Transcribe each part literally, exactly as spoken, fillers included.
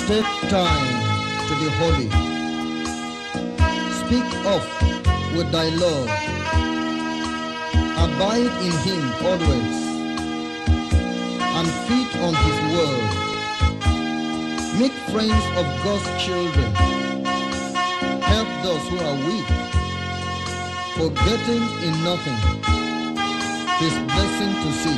Take time to be holy. Speak of with thy Lord. Abide in him always, and feed on his word. Make friends of God's children. Help those who are weak, forgetting in nothing his blessing to seek.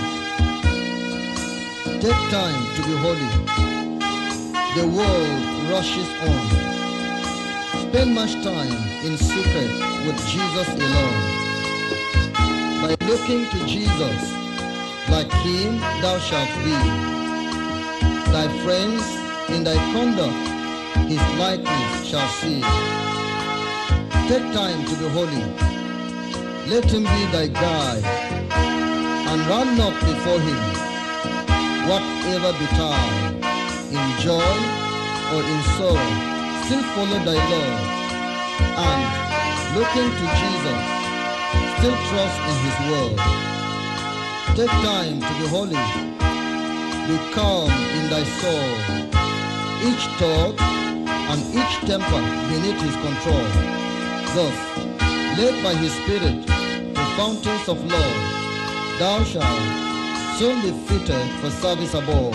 Take time to be holy. The world rushes on. Spend much time in secret with Jesus alone. By looking to Jesus, like him thou shalt be. Thy friends in thy conduct his likeness shall see. Take time to be holy. Let him be thy guide, and run not before him, whatever betide. In joy or in sorrow, still follow thy Lord, and looking to Jesus, still trust in his word. Take time to be holy. Be calm in thy soul, each thought and each temper beneath his control. Thus, led by his Spirit to fountains of love, thou shalt soon be fitted for service above.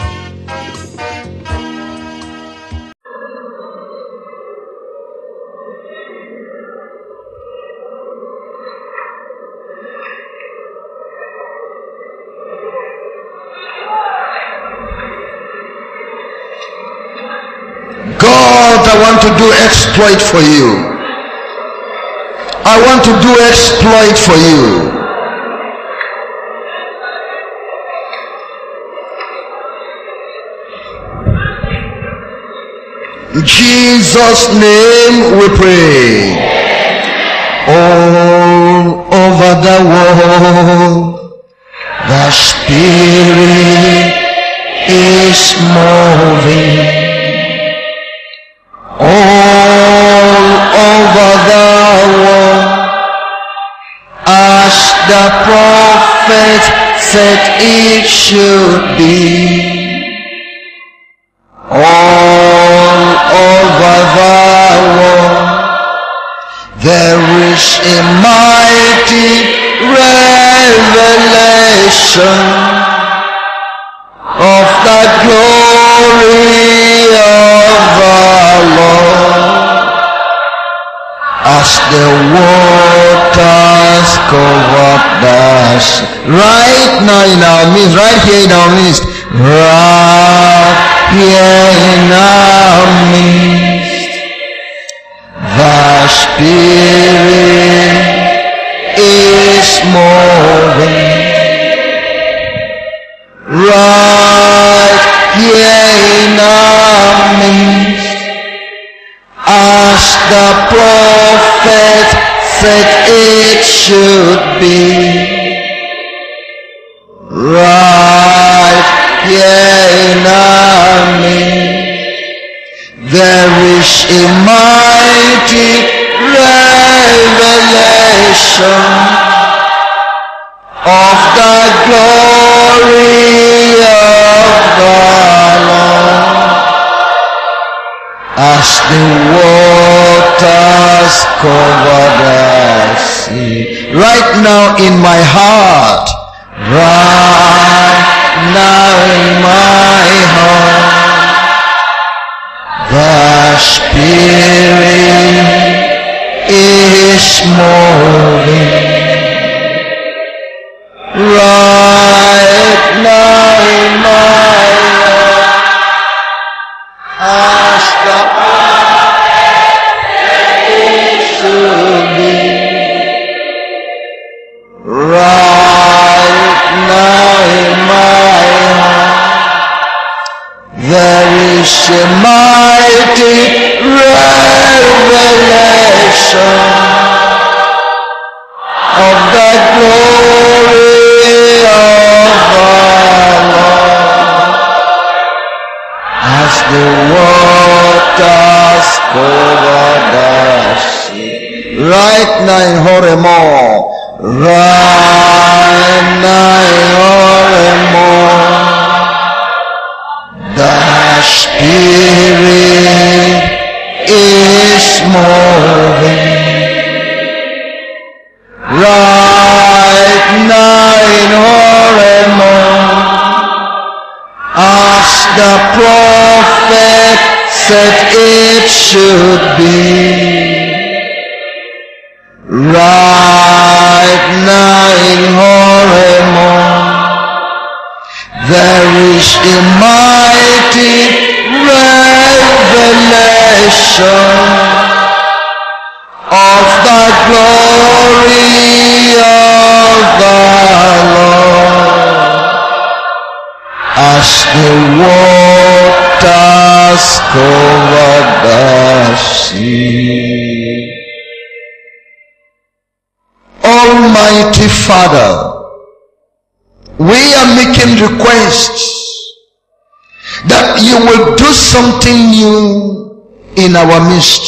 God, I want to do exploit for you. I want to do exploit for you. In Jesus' name we pray. All over the world, the Spirit is moving. All over the world, as the prophet said it should be. All over the world, there is a mighty revelation of the glory of the Lord, as the waters cover the sea. Right now in our midst, right here in our midst, right here in our midst, the Spirit is moving. Right here in our midst, as the prophet said it should be. Right here in our midst, there is a mighty revelation of the glory of the Lord, as the waters cover the sea. Right now in my heart, right now in my heart, the Spirit is moving. Right now in my heart, as the prophet should be. Right now in my heart, there is a mighty revelation of the glory of the Lord, as the waters cover the sea. Right now in Horemon, right now in Horemon, the Spirit the prophet said it should be. Right now in Horemon, there is a mighty revelation of the glory of the Lord, as the waters cover the sea. Almighty Father, we are making requests that you will do something new in our midst.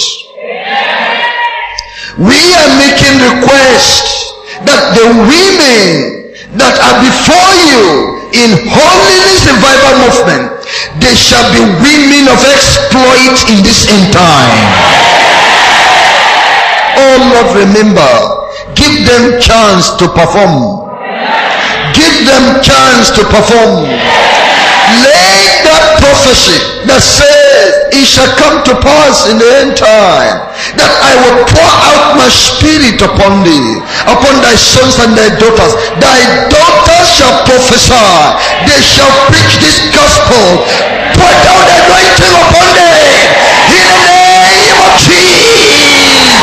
We are making requests that the women that are before you in Holiness Revival Movement, they shall be women of exploit in this end time. Oh Lord, remember, give them chance to perform. Give them chance to perform. Lay that prophecy that says it shall come to pass in the end time that I will pour out my spirit upon thee, upon thy sons and thy daughters. Thy daughters shall prophesy. They shall preach this gospel. Pour down the anointing upon them in the name of Jesus.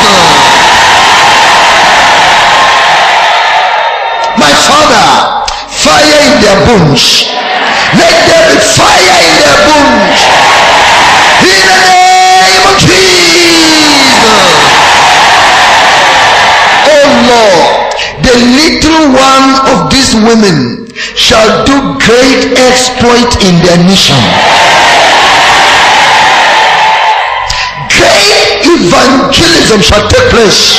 My Father, fire in their bones. Let there be fire in their bones. In the name of Jesus. Oh Lord, the little one of these women shall do great exploit in their nation. Great evangelism shall take place.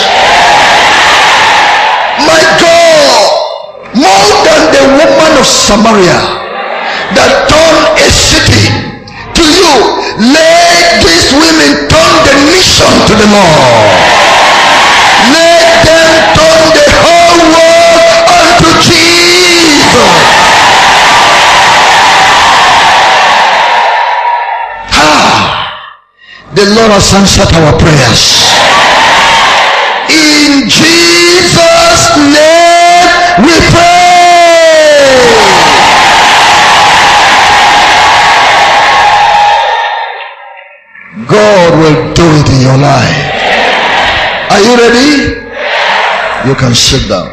My God, more than the woman of Samaria that turned a city to you, let these women turn the nation to the Lord. Let them turn the whole world unto Jesus. Ah, the Lord has answered our prayers. In Jesus' name we pray. God will do it in your life. Are you ready? You can sit down.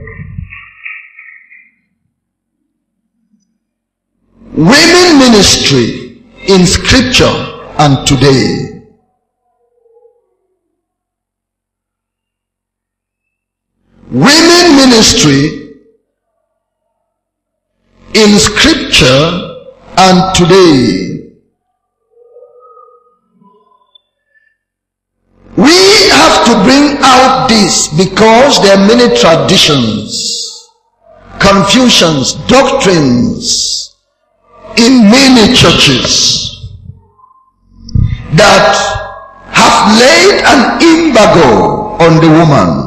Women ministry in scripture and today. Women ministry in scripture and today. We have to bring out this because there are many traditions, confusions, doctrines in many churches that have laid an embargo on the woman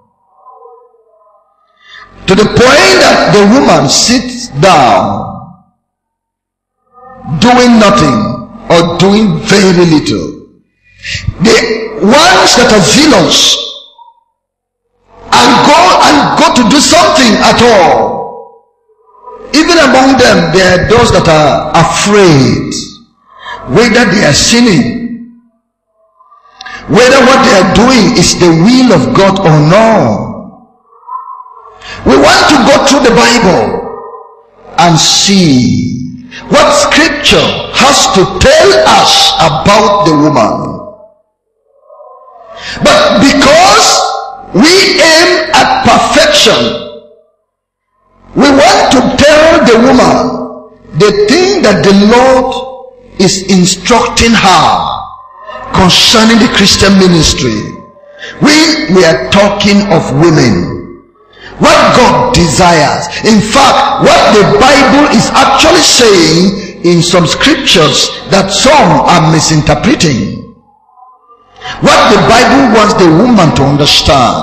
to the point that the woman sits down doing nothing or doing very little. The ones that are zealous and go and go to do something at all, even among them there are those that are afraid whether they are sinning, whether what they are doing is the will of God or no. We want to go through the Bible and see what scripture has to tell us about the woman. But because we aim at perfection, we want to tell the woman the thing that the Lord is instructing her concerning the Christian ministry. We, we are talking of women. What God desires. In fact, what the Bible is actually saying in some scriptures that some are misinterpreting. What the Bible wants the woman to understand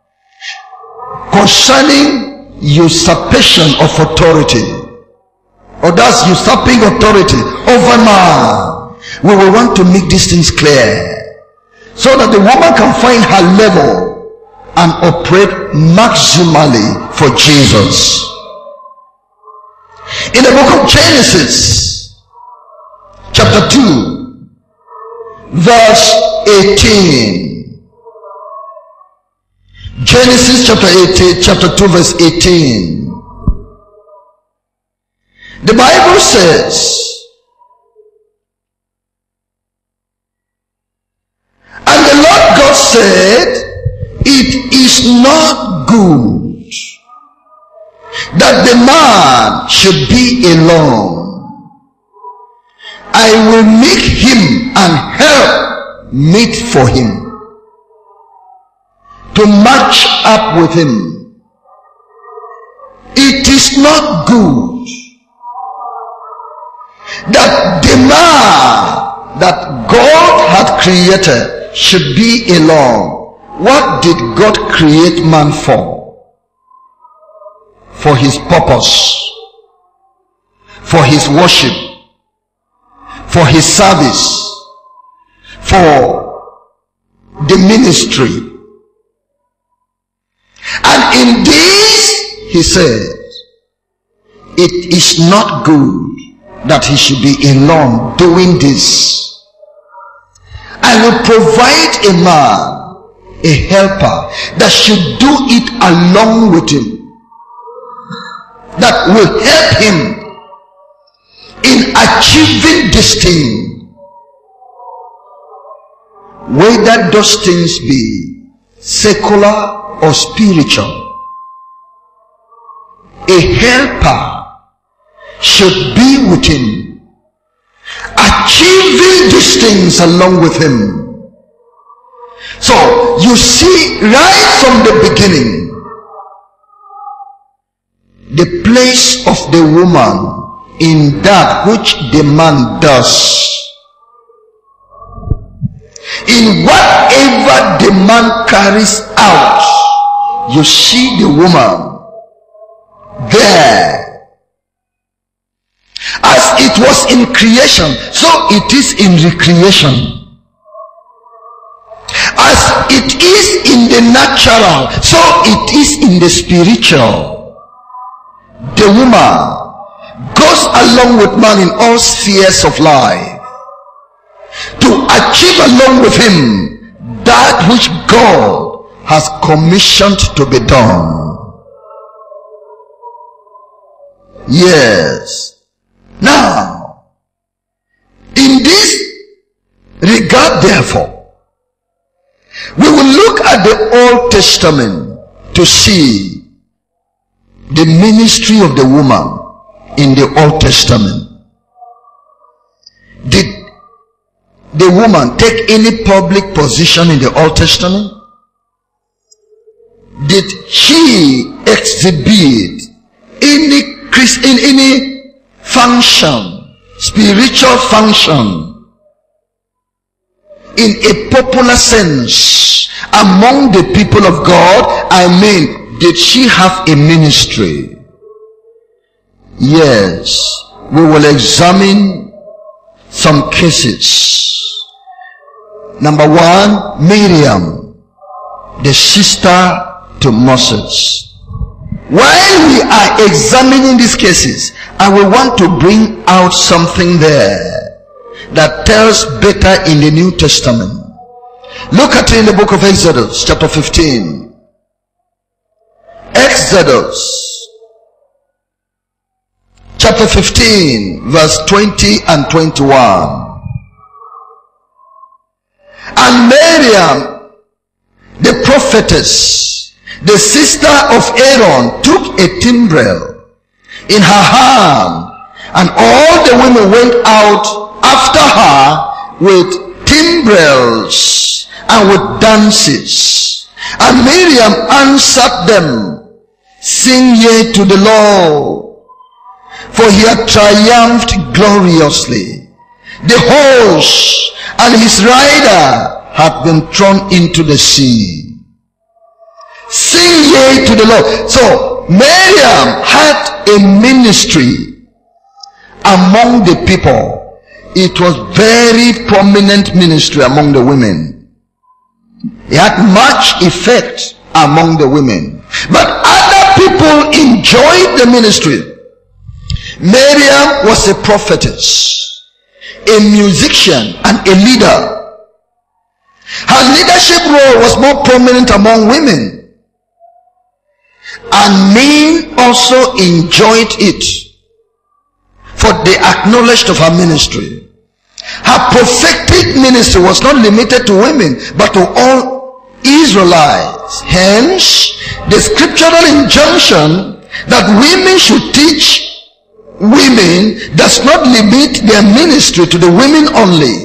concerning usurpation of authority or that's usurping authority over man. We will want to make these things clear so that the woman can find her level and operate maximally for Jesus. In the book of Genesis, chapter two, verse eighteen. Genesis chapter eighteen, chapter two, verse eighteen. The Bible says, and the Lord God said, it is not good that the man should be alone. I will make him an help meet for him, to match up with him. It is not good that the man that God had created should be alone. What did God create man for? For his purpose, for his worship, for his service, for the ministry. And in this, he said, it is not good that he should be alone doing this. I will provide a man, a helper, that should do it along with him, that will help him in achieving this thing, whether those things be secular or spiritual. A helper should be with him, achieving these things along with him. So you see, right from the beginning, the place of the woman in that which the man does, in whatever the man carries out, you see the woman there. As it was in creation, so it is in recreation. As it is in the natural, so it is in the spiritual. The woman goes along with man in all spheres of life to achieve along with him that which God has commissioned to be done. Yes. Now, in this regard, therefore, we will look at the Old Testament to see the ministry of the woman in the Old Testament. Did the woman take any public position in the Old Testament? Did she exhibit any in any function, spiritual function, in a popular sense among the people of God? I mean, did she have a ministry? Yes. We will examine some cases. Number one, Miriam, the sister to Moses. While we are examining these cases, I will want to bring out something there that tells better in the New Testament. Look at it in the book of Exodus, chapter fifteen. Exodus, chapter fifteen, verse twenty and twenty-one. And Miriam, the prophetess, the sister of Aaron, took a timbrel in her hand, and all the women went out after her with timbrels and with dances. And Miriam answered them, sing ye to the Lord, for he hath triumphed gloriously. The horse and his rider hath been thrown into the sea. Sing ye to the Lord. So Miriam had a ministry among the people, it was very prominent ministry among the women. It had much effect among the women. But other people enjoyed the ministry. Miriam was a prophetess, a musician, and a leader. Her leadership role was more prominent among women. And men also enjoyed it, for they acknowledged of her ministry. Her prophetic ministry was not limited to women, but to all Israelites. Hence, the scriptural injunction that women should teach women does not limit their ministry to the women only.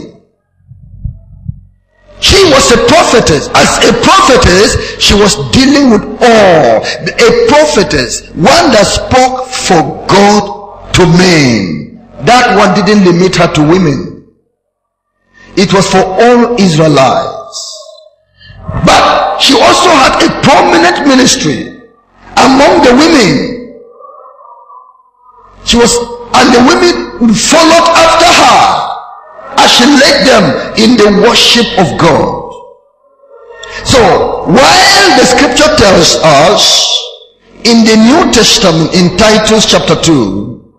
She was a prophetess. As a prophetess, she was dealing with all. A prophetess, one that spoke for God to men. That one didn't limit her to women. It was for all Israelites. But she also had a prominent ministry among the women. She was, and the women followed after her as she led them in the worship of God. So, while the scripture tells us in the New Testament in Titus chapter two,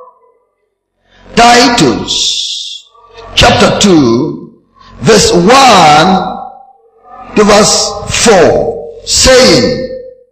Titus chapter two, verse one to verse four, saying,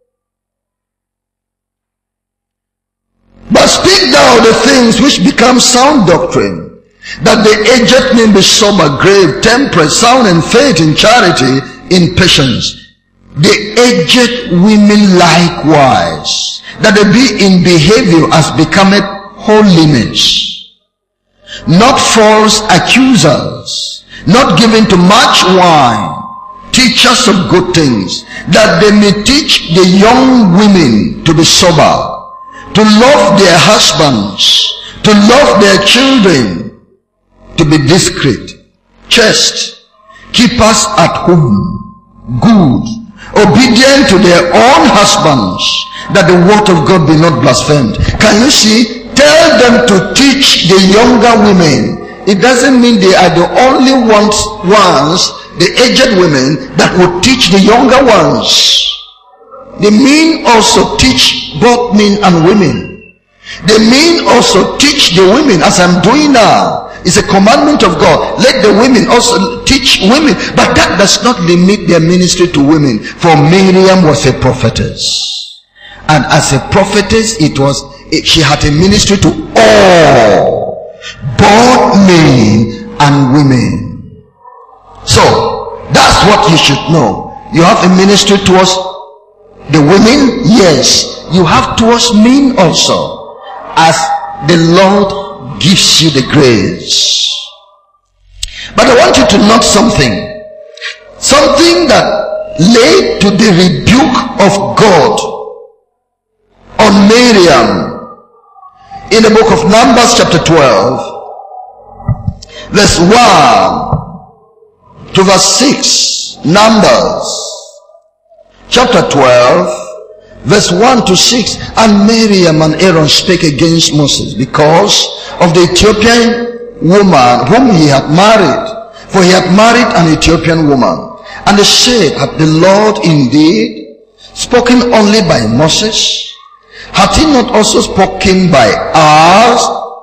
"But speak thou the things which become sound doctrine, that the aged men be sober, grave, temperate, sound in faith, in charity, in patience. The aged women likewise, that they be in behavior as becometh holiness, not false accusers, not given to much wine, teachers of good things, that they may teach the young women to be sober, to love their husbands, to love their children, to be discreet, chaste, keepers at home, good, obedient to their own husbands, that the word of God be not blasphemed." Can you see? Tell them to teach the younger women. It doesn't mean they are the only ones, ones, the aged women, that will teach the younger ones. The men also teach both men and women. The men also teach the women, as I'm doing now. It's a commandment of God. Let the women also teach women. But that does not limit their ministry to women. For Miriam was a prophetess. And as a prophetess, it was, she had a ministry to all, both men and women. So, that's what you should know. You have a ministry towards the women? Yes. You have towards men also, as the Lord gives you the grace. But I want you to note something. Something that led to the rebuke of God on Miriam. In the book of Numbers chapter twelve, verse one to verse six. Numbers chapter twelve, verse one to six. "And Miriam and Aaron spake against Moses because of the Ethiopian woman whom he had married, for he had married an Ethiopian woman. And they said, Hath the Lord indeed spoken only by Moses? Hath he not also spoken by us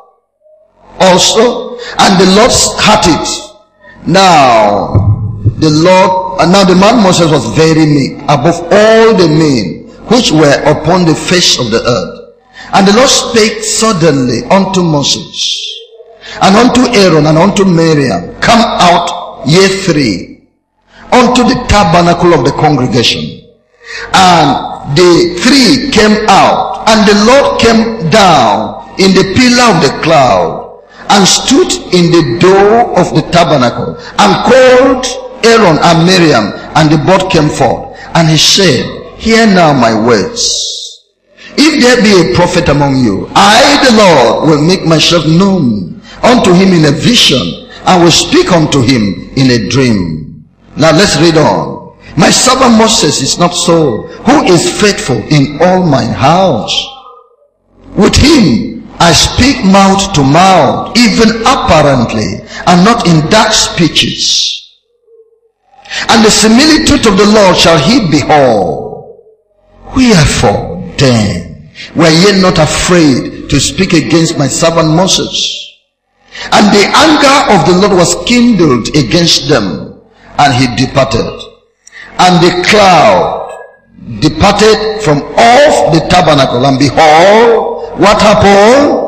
also? And the Lord had it. Now the Lord, and now the man Moses was very meek above all the men which were upon the face of the earth. And the Lord spake suddenly unto Moses, and unto Aaron, and unto Miriam, Come out, ye three, unto the tabernacle of the congregation. And the three came out, and the Lord came down in the pillar of the cloud, and stood in the door of the tabernacle, and called Aaron and Miriam, and the both came forth. And he said, Hear now my words. If there be a prophet among you, I the Lord will make myself known unto him in a vision, and will speak unto him in a dream. Now let's read on. My servant Moses is not so, who is faithful in all mine house. With him I speak mouth to mouth, even apparently, and not in dark speeches. And the similitude of the Lord shall he behold. Wherefore then were ye not afraid to speak against my servant Moses? And the anger of the Lord was kindled against them, and he departed. And the cloud departed from off the tabernacle, and behold, what happened?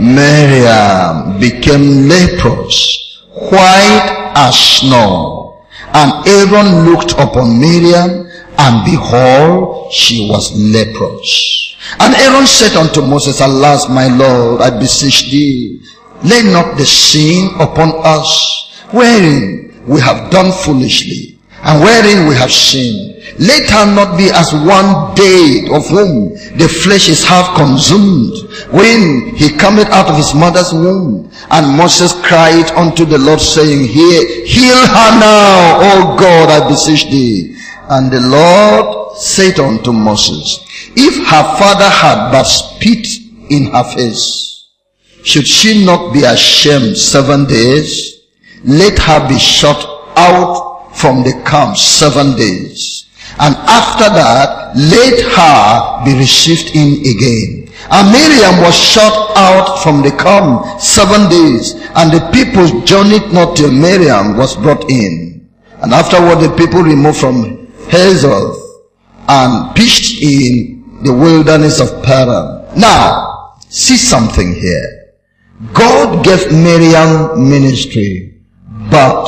Miriam became leprous, white as snow. And Aaron looked upon Miriam, and behold, she was leprous. And Aaron said unto Moses, Alas, my Lord, I beseech thee, lay not the sin upon us, wherein we have done foolishly, and wherein we have sinned. Let her not be as one dead, of whom the flesh is half consumed, when he cometh out of his mother's womb. And Moses cried unto the Lord, saying, Hear, heal her now, O God, I beseech thee. And the Lord said unto Moses, If her father had but spit in her face, should she not be ashamed seven days? Let her be shut out from the camp seven days. And after that, let her be received in again. And Miriam was shut out from the camp seven days. And the people journeyed not till Miriam was brought in. And afterward the people removed from Hazel and pitched in the wilderness of Paran. Now, see something here. God gave Miriam ministry, but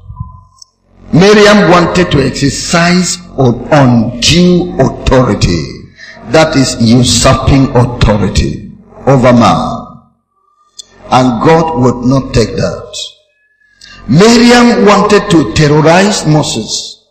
Miriam wanted to exercise undue authority. That is usurping authority over man. And God would not take that. Miriam wanted to terrorize Moses,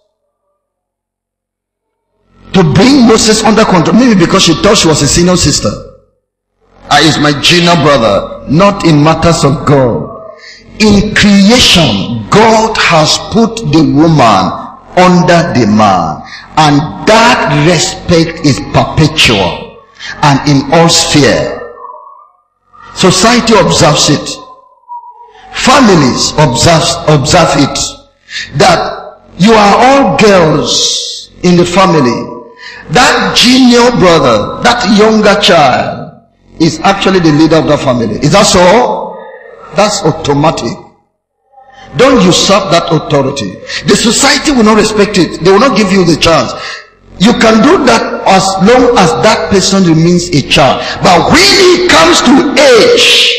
to bring Moses under control, maybe because she thought she was a senior sister. I is my junior brother, not in matters of God. In creation, God has put the woman under the man, and that respect is perpetual and in all sphere. Society observes it. Families observe, observe it. That you are all girls in the family. That junior brother, that younger child, is actually the leader of the family. Is that so? That's automatic. Don't usurp that authority. The society will not respect it. They will not give you the chance. You can do that as long as that person remains a child. But when he comes to age,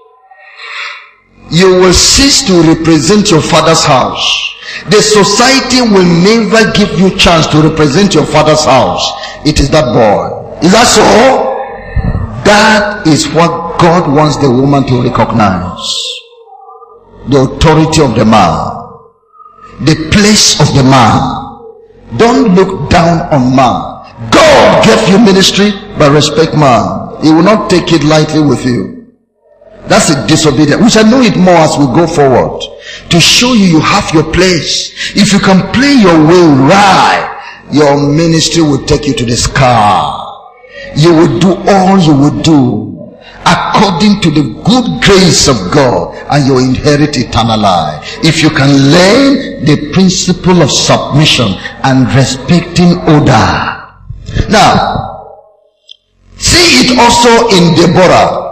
you will cease to represent your father's house. The society will never give you chance to represent your father's house. It is that boy. Is that so? That is what God wants the woman to recognize. The authority of the man. The place of the man. Don't look down on man. God gave you ministry, but respect man. He will not take it lightly with you. That's a disobedience. We shall know it more as we go forward. To show you you have your place. If you can play your way right, your ministry will take you to the sky. You will do all you will do according to the good grace of God, and you inherit eternal life. If you can learn the principle of submission and respecting order. Now, see it also in Deborah.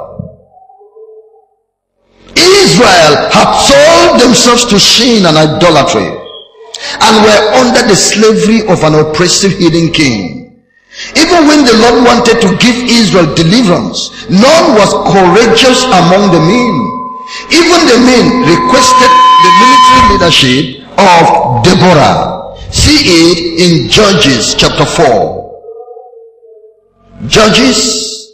Israel had sold themselves to sin and idolatry, and were under the slavery of an oppressive heathen king. Even when the Lord wanted to give Israel deliverance, none was courageous among the men. Even the men requested the military leadership of Deborah. See it in Judges chapter four. Judges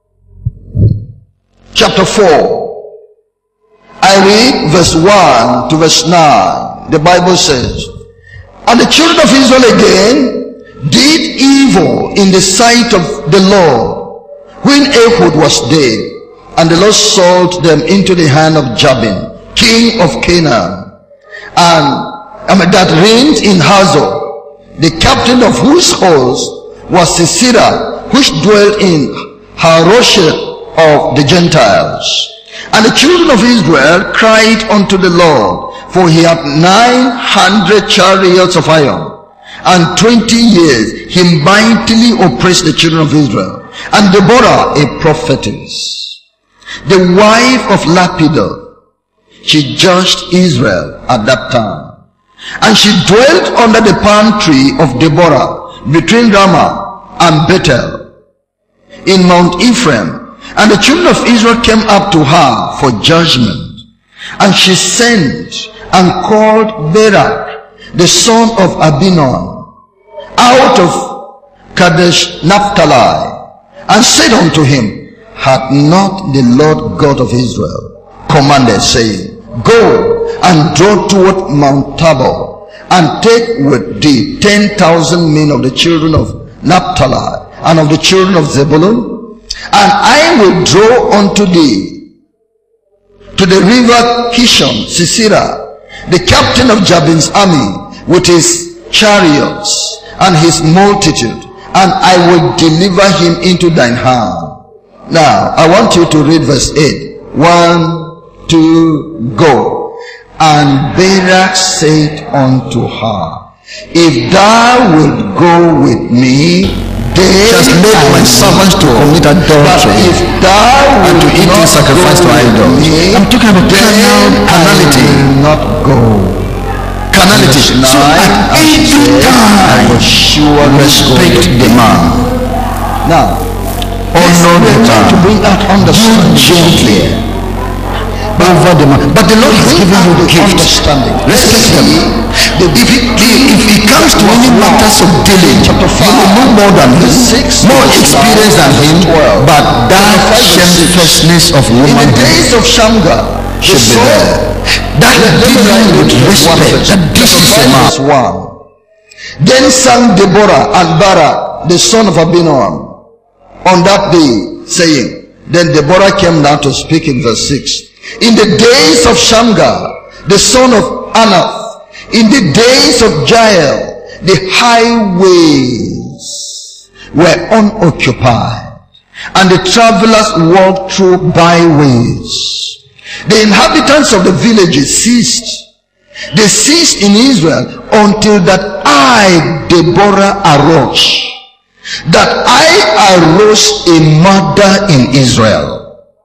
chapter four. I read verse one to verse nine. The Bible says, And the children of Israel again did evil in the sight of the Lord when Ehud was dead, and the Lord sold them into the hand of Jabin, king of Canaan, and I mean, that reigned in Hazor, the captain of whose host was Sisera, which dwelt in Harosheth of the Gentiles. And the children of Israel cried unto the Lord, for he had nine hundred chariots of iron, and twenty years he mightily oppressed the children of Israel. And Deborah, a prophetess, the wife of Lapidoth, she judged Israel at that time. And she dwelt under the palm tree of Deborah between Ramah and Bethel in Mount Ephraim. And the children of Israel came up to her for judgment. And she sent and called Barak, the son of Abinoam, out of Kadesh Naphtali, and said unto him, hath not the Lord God of Israel commanded, saying, go and draw toward Mount Tabor, and take with thee ten thousand men of the children of Naphtali and of the children of Zebulun, and I will draw unto thee to the river Kishon Sisera, the captain of Jabin's army, with his chariots and his multitude, and I will deliver him into thine hand. Now, I want you to read verse eight. One, two, go. And Barak said unto her, if thou wilt go with me, then has made my servants to commit adultery, if thou and to eat in sacrifice to idols. I'm talking about carnal carnality. Not go. Carnality. So at any time, I will surely respect the man. Now, honor the man. To bring out understanding gently over the man. But the Lord has given you the gift. Respect him. If he, if he comes to any matters of dealing, you will know more than him, more experience than him, but that shamefacedness of woman in the days of Shamgar should be there. That dealing with respect, that this is the man. Then sang Deborah and Barak, the son of Abinoam, on that day, saying, then Deborah came down to speak in verse six. In the days of Shamgar, the son of Anath, in the days of Jael, the highways were unoccupied, and the travelers walked through byways. The inhabitants of the villages ceased. They ceased in Israel until that I, Deborah, arose. That I arose a mother in Israel.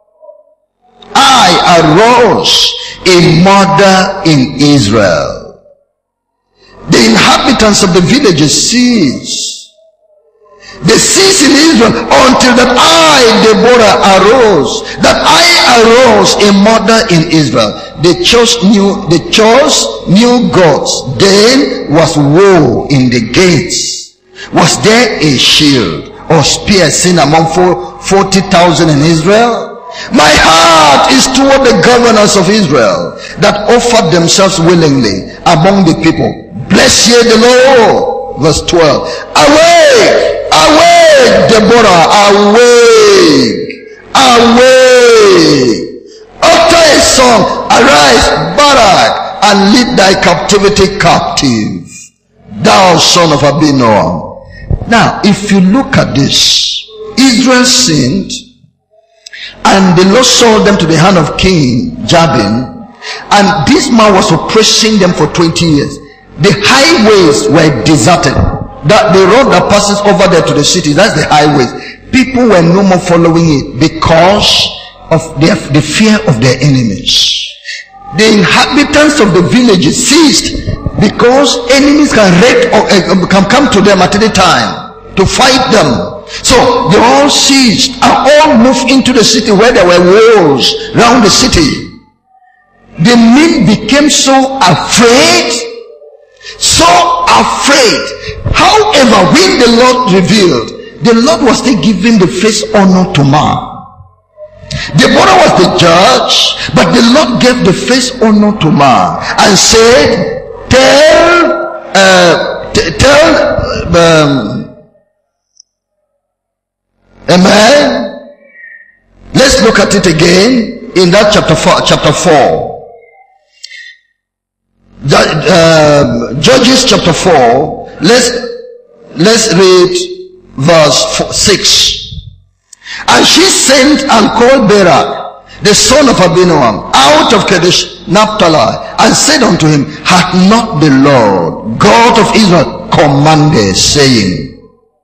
I arose a mother in Israel. The inhabitants of the villages ceased. They ceased in Israel until that I, Deborah, arose. That I arose a mother in Israel. They chose new, they chose new gods. Then was woe in the gates. Was there a shield or spear seen among forty thousand in Israel? My heart is toward the governors of Israel that offered themselves willingly among the people. Bless ye the Lord. Verse twelve. Awake, awake, Deborah, awake, awake. Utter a song, arise, Barak, and lead thy captivity captive, thou son of Abinoam. Now, if you look at this, Israel sinned, and the Lord sold them to the hand of King Jabin, and this man was oppressing them for twenty years. The highways were deserted. That the road that passes over there to the city, that's the highways. People were no more following it because of their, the fear of their enemies. The inhabitants of the villages ceased because enemies can wreak or uh, can come to them at any time to fight them. So they all ceased and all moved into the city where there were walls around the city. The men became so afraid, so afraid. However, when the Lord revealed, the Lord was still giving the first honor to man. Deborah was the judge, but the Lord gave the first honor to man and said, tell, uh, t- tell, um, amen. Let's look at it again in that chapter four. Chapter four. Uh, Judges chapter four. Let's let's read verse four, six. And she sent and called Barak, the son of Abinoam, out of Kadesh Naphtali, and said unto him, hath not the Lord God of Israel commanded, saying,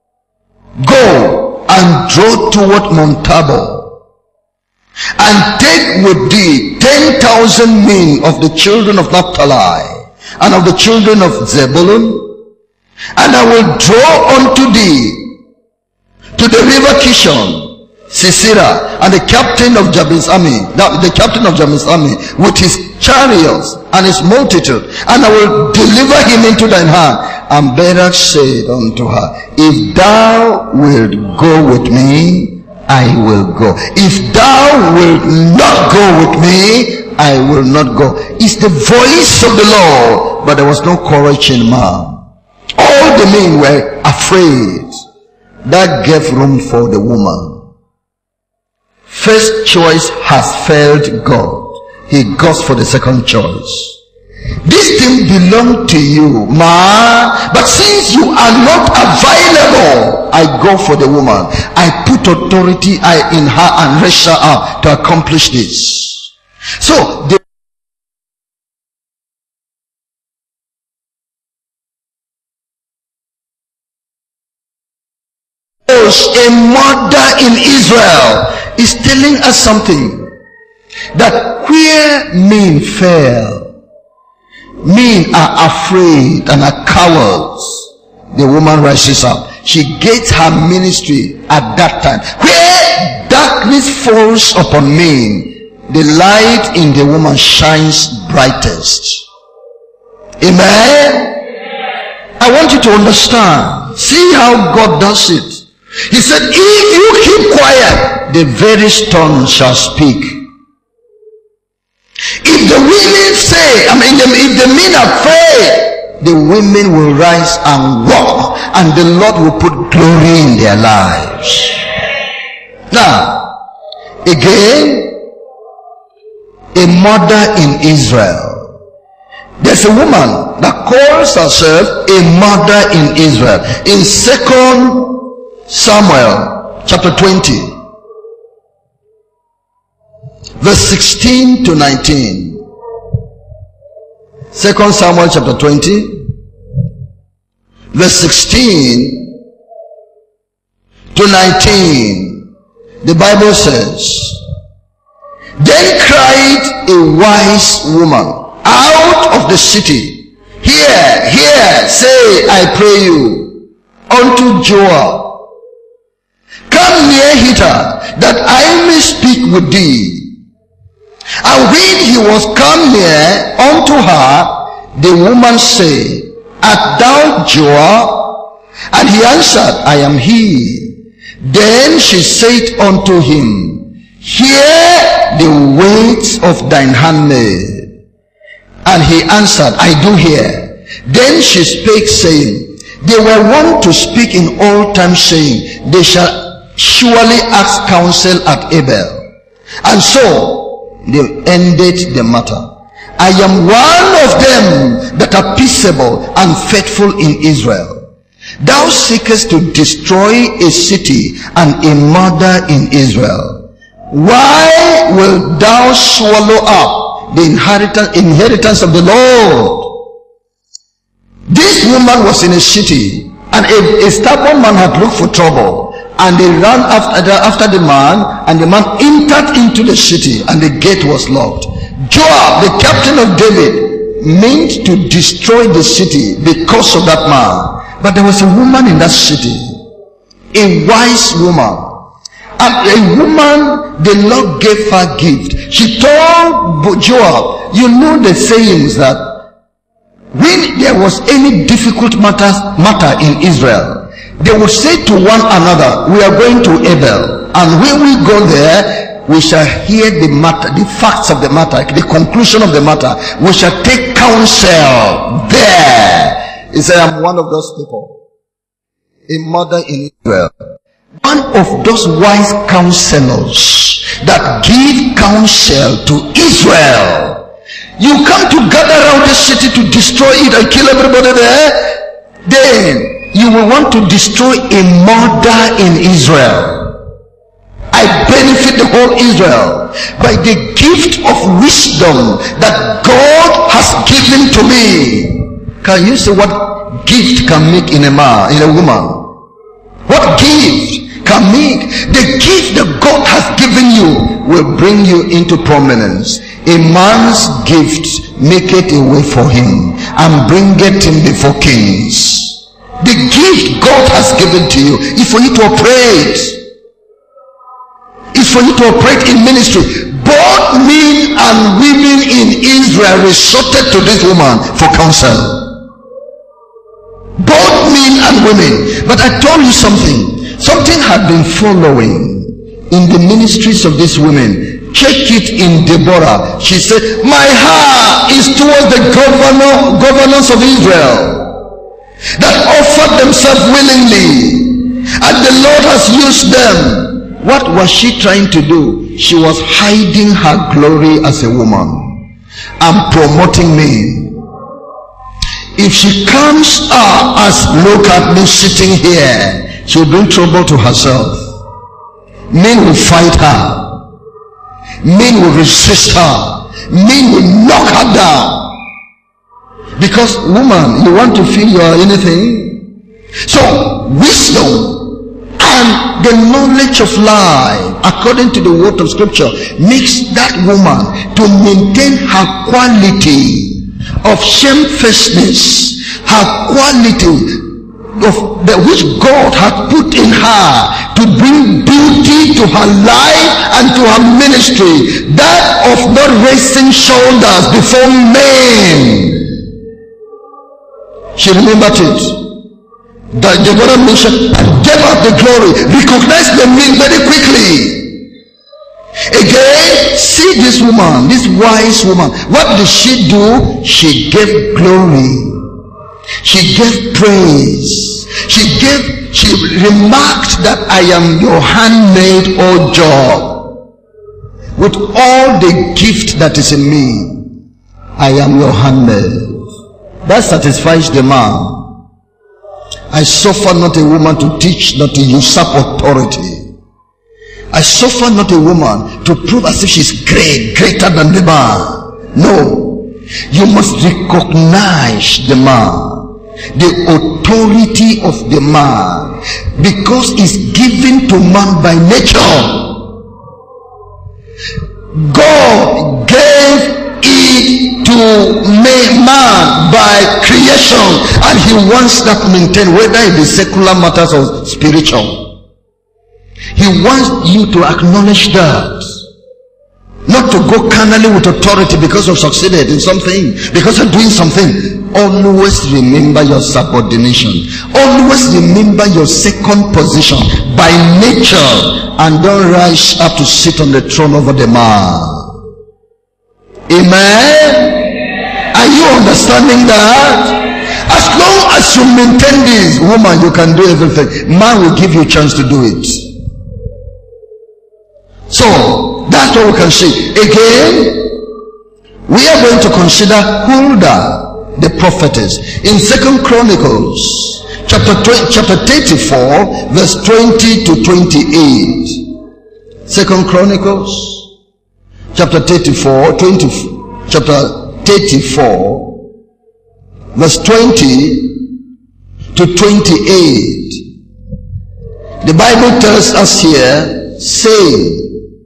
go and draw toward Mount Tabor, and take with thee ten thousand men of the children of Naphtali, and of the children of Zebulun, and I will draw unto thee to the river Kishon, Sisera, and the captain of Jabin's army, the captain of Jabin's army, with his chariots and his multitude, and I will deliver him into thine hand. And Barak said unto her, if thou wilt go with me, I will go. If thou wilt not go with me, I will not go. It's the voice of the Lord, but there was no courage in man. All the men were afraid. That gave room for the woman. First choice has failed God. He goes for the second choice. This thing belongs to you, ma, but since you are not available, I go for the woman. I put authority I in her and raise her up to accomplish this. So the a mother in Israel is telling us something, that where men fail, men are afraid and are cowards, the woman rises up. She gets her ministry at that time. Where darkness falls upon men, the light in the woman shines brightest. Amen. I want you to understand. See how God does it. He said, if you keep quiet, the very stone shall speak. If the women say, I mean, if the men are afraid, the women will rise and walk, and the Lord will put glory in their lives. Now, again, a mother in Israel. There's a woman that calls herself a mother in Israel. In Second Samuel chapter twenty, verse sixteen to nineteen. Second Samuel chapter twenty, verse sixteen to nineteen. The Bible says, then cried a wise woman out of the city, hear, hear, say, I pray you, unto Joab, come near hither, that I may speak with thee. And when he was come near unto her, the woman said, art thou Joab? And he answered, I am he. Then she said unto him, hear the words of thine handmaid. And he answered, I do hear. Then she spake, saying, they were wont to speak in old time, saying, they shall surely ask counsel at Abel. And so they ended the matter. I am one of them that are peaceable and faithful in Israel. Thou seekest to destroy a city and a mother in Israel. Why wilt thou swallow up the inheritance, inheritance of the Lord? This woman was in a city, and a, a stubborn man had looked for trouble, and they ran after the, after the man, and the man entered into the city, and the gate was locked. Joab, the captain of David, meant to destroy the city because of that man. But there was a woman in that city, a wise woman. And a woman, the Lord gave her gift. She told Joab, you know the sayings that when there was any difficult matter, matter in Israel, they would say to one another, we are going to Abel. And when we go there, we shall hear the matter, the facts of the matter, the conclusion of the matter. We shall take counsel there. He said, I'm one of those people. A mother in Israel. One of those wise counselors that give counsel to Israel. You come to gather around the city to destroy it and kill everybody there. Then you will want to destroy a mother in Israel. I benefit the whole Israel by the gift of wisdom that God has given to me. Can you say what gift can make in a man, in a woman? What gift can make? The gift that God has given you will bring you into prominence. A man's gift maketh a way for him and bringeth him before kings. The gift God has given to you is for you to operate. It's for you to operate in ministry. Both men and women in Israel resorted to this woman for counsel. Both men and women. But I told you something. Something had been following in the ministries of these women. Check it in Deborah. She said, my heart is towards the governor, governors of Israel that offered themselves willingly, and the Lord has used them. What was she trying to do? She was hiding her glory as a woman and promoting men. If she comes up as, look at me sitting here, she will bring trouble to herself. Men will fight her. Men will resist her. Men will knock her down. Because, woman, you want to feel you are anything? So, wisdom and the knowledge of life, according to the word of scripture, makes that woman to maintain her quality of shamefacedness, her quality of the which God had put in her to bring beauty to her life and to her ministry, that of not raising shoulders before men. She remembered it. That Deborah mentioned and gave up the glory, recognized the men very quickly. Again, see this woman, this wise woman. What did she do? She gave glory. She gave praise. She gave, she remarked that I am your handmaid, O Job. With all the gift that is in me, I am your handmaid. That satisfies the man. I suffer not a woman to teach, not to usurp authority. I suffer not a woman to prove as if she's great, greater than the man. No. You must recognize the man, the authority of the man, because it's given to man by nature. God gave it to man by creation, and he wants that maintained, whether it is secular matters or spiritual. He wants you to acknowledge that, not to go carnally with authority because you've succeeded in something, because you're doing something. Always remember your subordination. Always remember your second position by nature, and don't rise up to sit on the throne over the man. Amen. Are you understanding that? As long as you maintain this, woman, you can do everything. Man will give you a chance to do it. So that's what we can see. Again, we are going to consider Huldah, the prophetess, in Second Chronicles chapter chapter thirty-four, verse twenty to twenty-eight. Second Chronicles chapter thirty-four, twenty, chapter thirty-four, verse twenty to twenty-eight. The Bible tells us here, saying,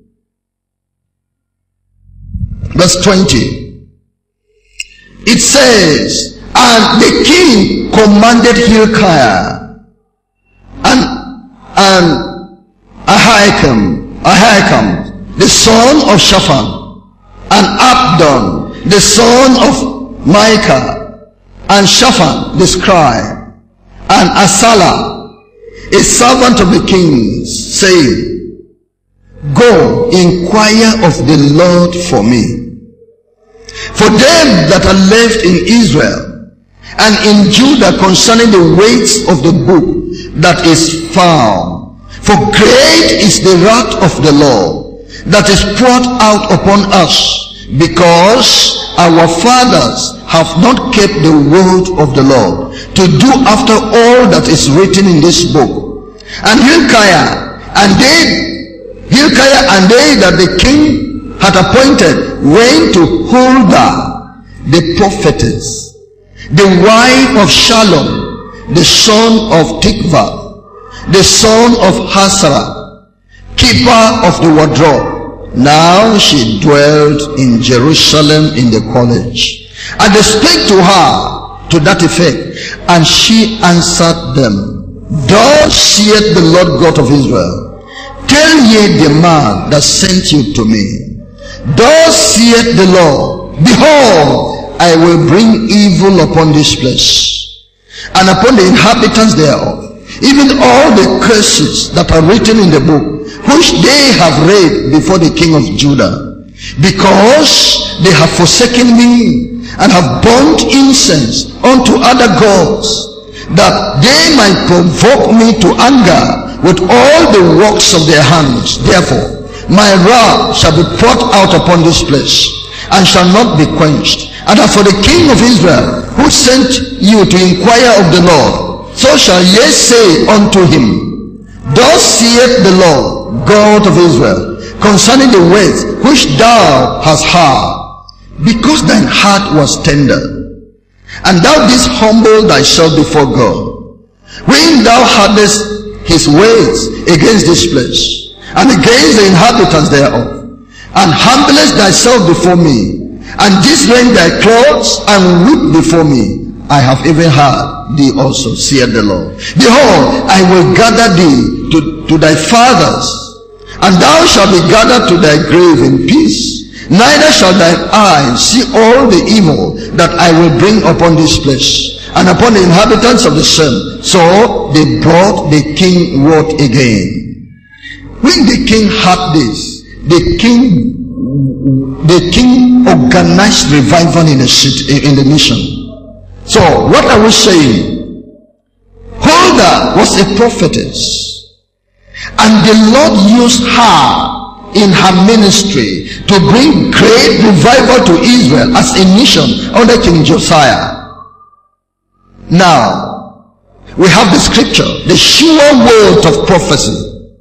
verse twenty, it says, and the king commanded Hilkiah and and Ahikam, Ahikam, the son of Shaphan, and Abdon, the son of Micah, and Shaphan the scribe, and Asala, a servant of the king's, saying, go inquire of the Lord for me, for them that are left in Israel and in Judah, concerning the weights of the book that is found. For great is the wrath of the Lord that is poured out upon us, because our fathers have not kept the word of the Lord to do after all that is written in this book. And Hilkiah and they Hilkiah and they that the king had appointed went to Huldah, the prophetess, the wife of Shallum, the son of Tikvah, the son of Hasarah, keeper of the wardrobe. Now she dwelt in Jerusalem in the college. And they spake to her to that effect, and she answered them, Thus saith the Lord God of Israel, Tell ye the man that sent you to me, Thus saith the Lord, Behold, I will bring evil upon this place, and upon the inhabitants thereof, even all the curses that are written in the book, which they have read before the king of Judah, because they have forsaken me, and have burnt incense unto other gods, that they might provoke me to anger with all the works of their hands. Therefore, my wrath shall be poured out upon this place, and shall not be quenched. And as for the king of Israel, who sent you to inquire of the Lord, so shall ye say unto him, Thus saith the Lord God of Israel, concerning the words which thou hast heard, because thine heart was tender, and thou didst humble thyself before God, when thou heardest his words against this place, and against the inhabitants thereof, and humblest thyself before me, and didst rend thy clothes, and weep before me, I have even heard thee also, saith the Lord. Behold, I will gather thee to, to thy fathers, and thou shalt be gathered to thy grave in peace. Neither shall thine eyes see all the evil that I will bring upon this place, and upon the inhabitants of the same. So they brought the king word again. When the king heard this, the king the king organized revival in the city, in the nation. So what are we saying? Huldah was a prophetess, and the Lord used her in her ministry to bring great revival to Israel as a nation under King Josiah. Now, we have the scripture, the sure word of prophecy,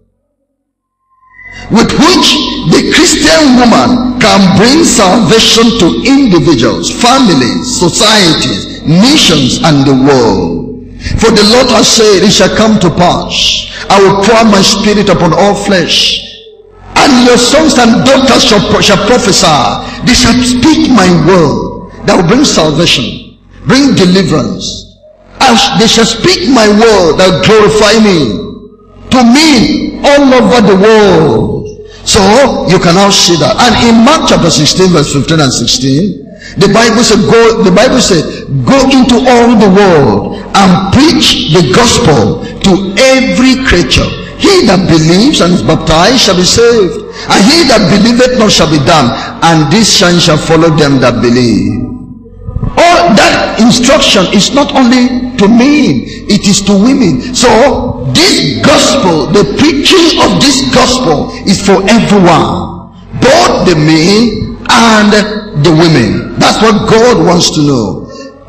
with which the Christian woman can bring salvation to individuals, families, societies, nations, and the world. For the Lord has said, it shall come to pass, I will pour my spirit upon all flesh, and your sons and daughters shall, shall prophesy. They shall speak my word that will bring salvation, bring deliverance. As they shall speak my word that will glorify me, to me all over the world. So you can now see that. And in Mark chapter sixteen, verse fifteen and sixteen, the Bible said, go, the Bible said, go into all the world and preach the gospel to every creature. He that believes and is baptized shall be saved, and he that believeth not shall be damned. And this sign shall follow them that believe. All that instruction is not only to men, it is to women. So this gospel, the preaching of this gospel, is for everyone, both the men and the women. That's what God wants to know.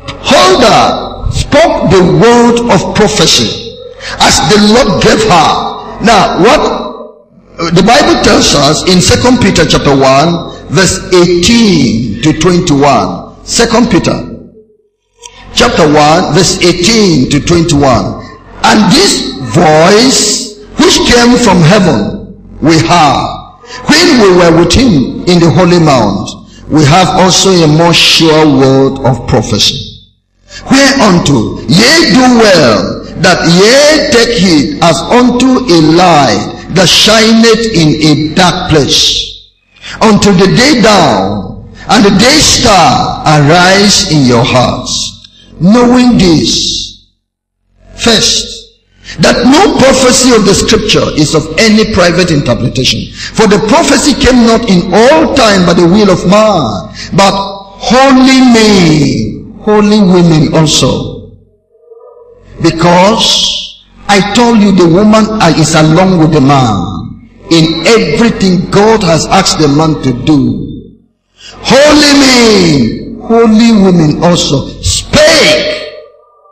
Huldah spoke the word of prophecy as the Lord gave her. Now, what the Bible tells us in Second Peter chapter one, verse eighteen to twenty-one. Second Peter chapter one, verse eighteen to twenty-one. And this voice which came from heaven we heard when we were with him in the holy mount. We have also a more sure word of prophecy, whereunto ye do well that ye take heed, as unto a light that shineth in a dark place, until the day dawn and the day star arise in your hearts, knowing this first, that no prophecy of the scripture is of any private interpretation. For the prophecy came not in all time by the will of man, but holy men, holy women also. Because I told you the woman is along with the man in everything God has asked the man to do. Holy men, holy women also spake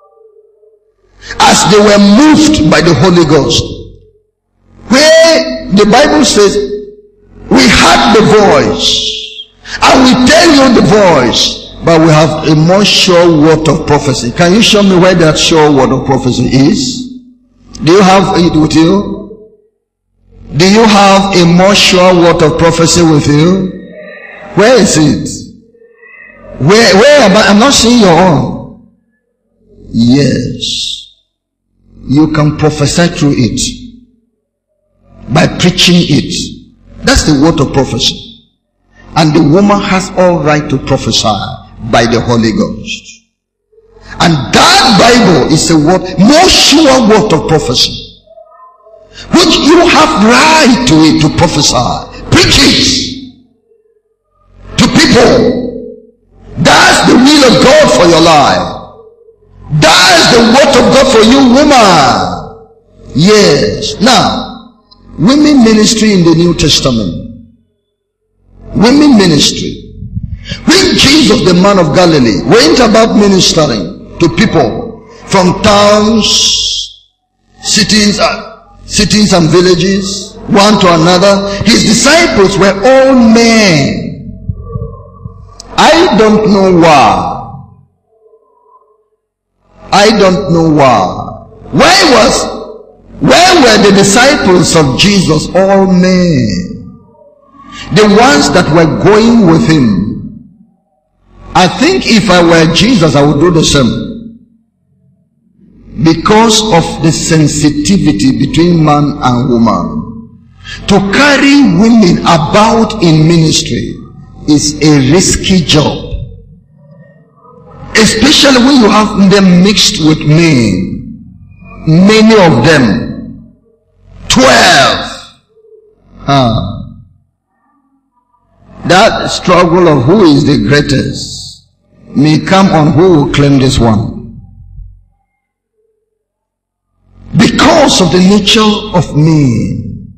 as they were moved by the Holy Ghost, where the Bible says, we had the voice, and we tell you the voice, but we have a more sure word of prophecy. Can you show me where that sure word of prophecy is? Do you have it with you? Do you have a more sure word of prophecy with you? Where is it? Where, where am I? I'm not seeing your own. Yes. You can prophesy through it by preaching it. That's the word of prophecy. And the woman has all right to prophesy by the Holy Ghost. And that Bible is a word, more sure word of prophecy, which you have right to it, to prophesy. Preach it to people. That's the will of God for your life. That's the word of God for you, woman. Yes. Now, women ministry in the New Testament. Women ministry. When Jesus, the man of Galilee, went about ministering to people from towns, cities, uh, cities and villages, one to another, his disciples were all men. I don't know why. I don't know why. Why was, where were the disciples of Jesus all men? The ones that were going with him. I think if I were Jesus, I would do the same. Because of the sensitivity between man and woman. To carry women about in ministry is a risky job. Especially when you have them mixed with men. Many of them. Twelve. Huh. That struggle of who is the greatest may come on who will claim this one. Because of the nature of men.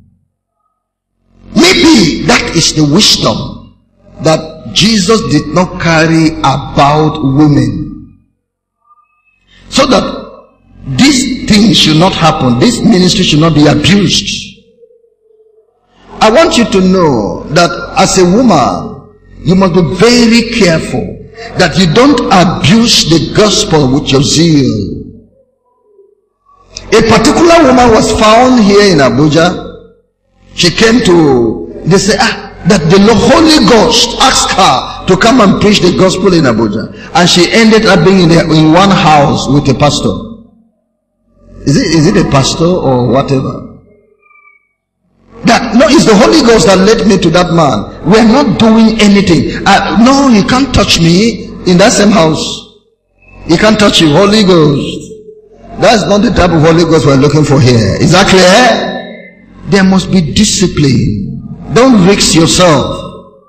Maybe that is the wisdom that Jesus did not carry about women. So that these things should not happen. This ministry should not be abused. I want you to know that as a woman, you must be very careful that you don't abuse the gospel with your zeal. A particular woman was found here in Abuja. She came to, they say, ah, that the Holy Ghost asked her to come and preach the gospel in Abuja. And she ended up being in, the, in one house with a pastor. Is it, is it a pastor or whatever? That, no, it's the Holy Ghost that led me to that man. We're not doing anything. Uh, no, you can't touch me in that same house. You can't touch you. Holy Ghost. That's not the type of Holy Ghost we're looking for here. Is that clear? There must be discipline. Don't risk yourself.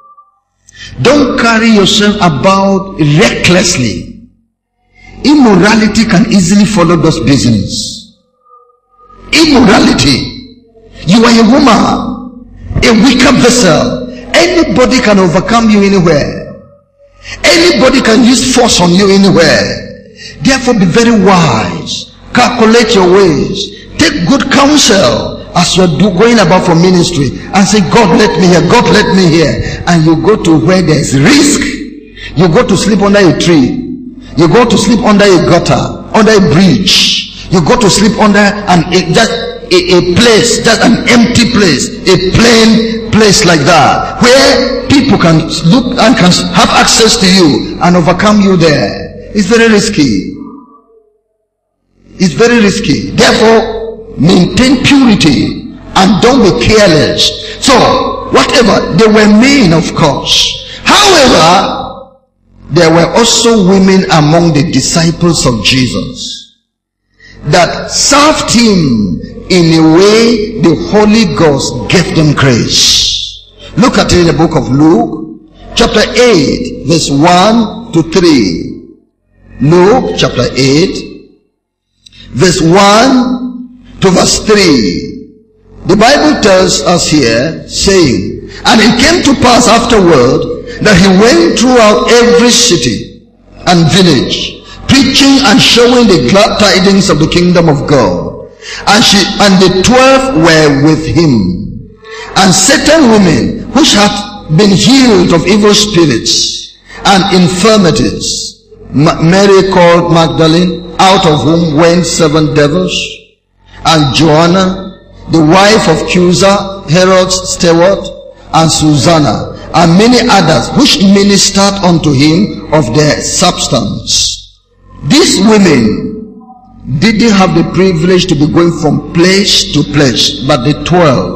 Don't carry yourself about recklessly. Immorality can easily follow those business. Immorality. You are a woman, a weaker vessel. Anybody can overcome you anywhere. Anybody can use force on you anywhere. Therefore, be very wise. Calculate your ways. Take good counsel as you're going about for ministry and say, God, let me hear. God, let me hear. And you go to where there's risk. You go to sleep under a tree. You go to sleep under a gutter, under a bridge. You go to sleep under an a, just a, a place, just an empty place, a plain place like that, where people can look and can have access to you and overcome you there. It's very risky. It's very risky. Therefore, maintain purity and don't be careless. So, whatever, they were men, of course. However, there were also women among the disciples of Jesus that served him in a way the Holy Ghost gave them grace. Look at it in the book of Luke, chapter eight, verse one to three. Luke, chapter eight, verse one to verse three. The Bible tells us here, saying, and it came to pass afterward that he went throughout every city and village, preaching and showing the glad tidings of the kingdom of God. And she and the twelve were with him. and certain women which had been healed of evil spirits and infirmities, Mary called Magdalene, out of whom went seven devils, and Joanna, the wife of Chuza, Herod's steward, and Susanna, and many others which ministered unto him of their substance. These women didn't have the privilege to be going from place to place, but the twelve.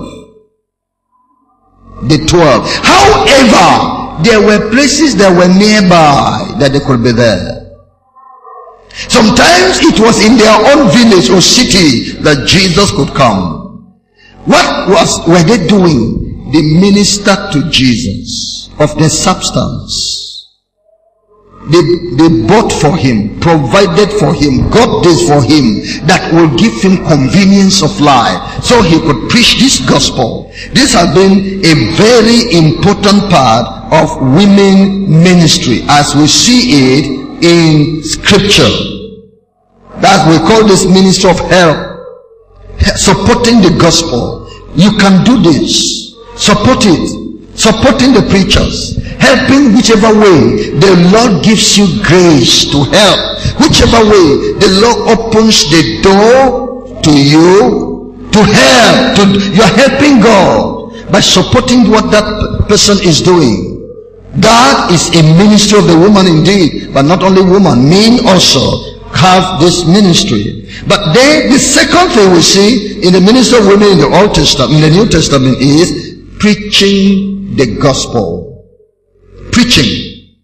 The twelve. However, there were places that were nearby that they could be there. Sometimes it was in their own village or city that Jesus could come. What was were they doing? They ministered to Jesus of their substance. They, they bought for him, provided for him, got this for him that will give him convenience of life so he could preach this gospel. This has been a very important part of women ministry as we see it in scripture. That we call this ministry of help, supporting the gospel. You can do this. Support it. Supporting the preachers. Helping whichever way the Lord gives you grace to help. Whichever way the Lord opens the door to you to help. To, you're helping God by supporting what that person is doing. That is a ministry of the woman indeed. But not only woman, men also have this ministry. But then the second thing we see in the ministry of women in the Old Testament, in the New Testament, is preaching the gospel. Preaching.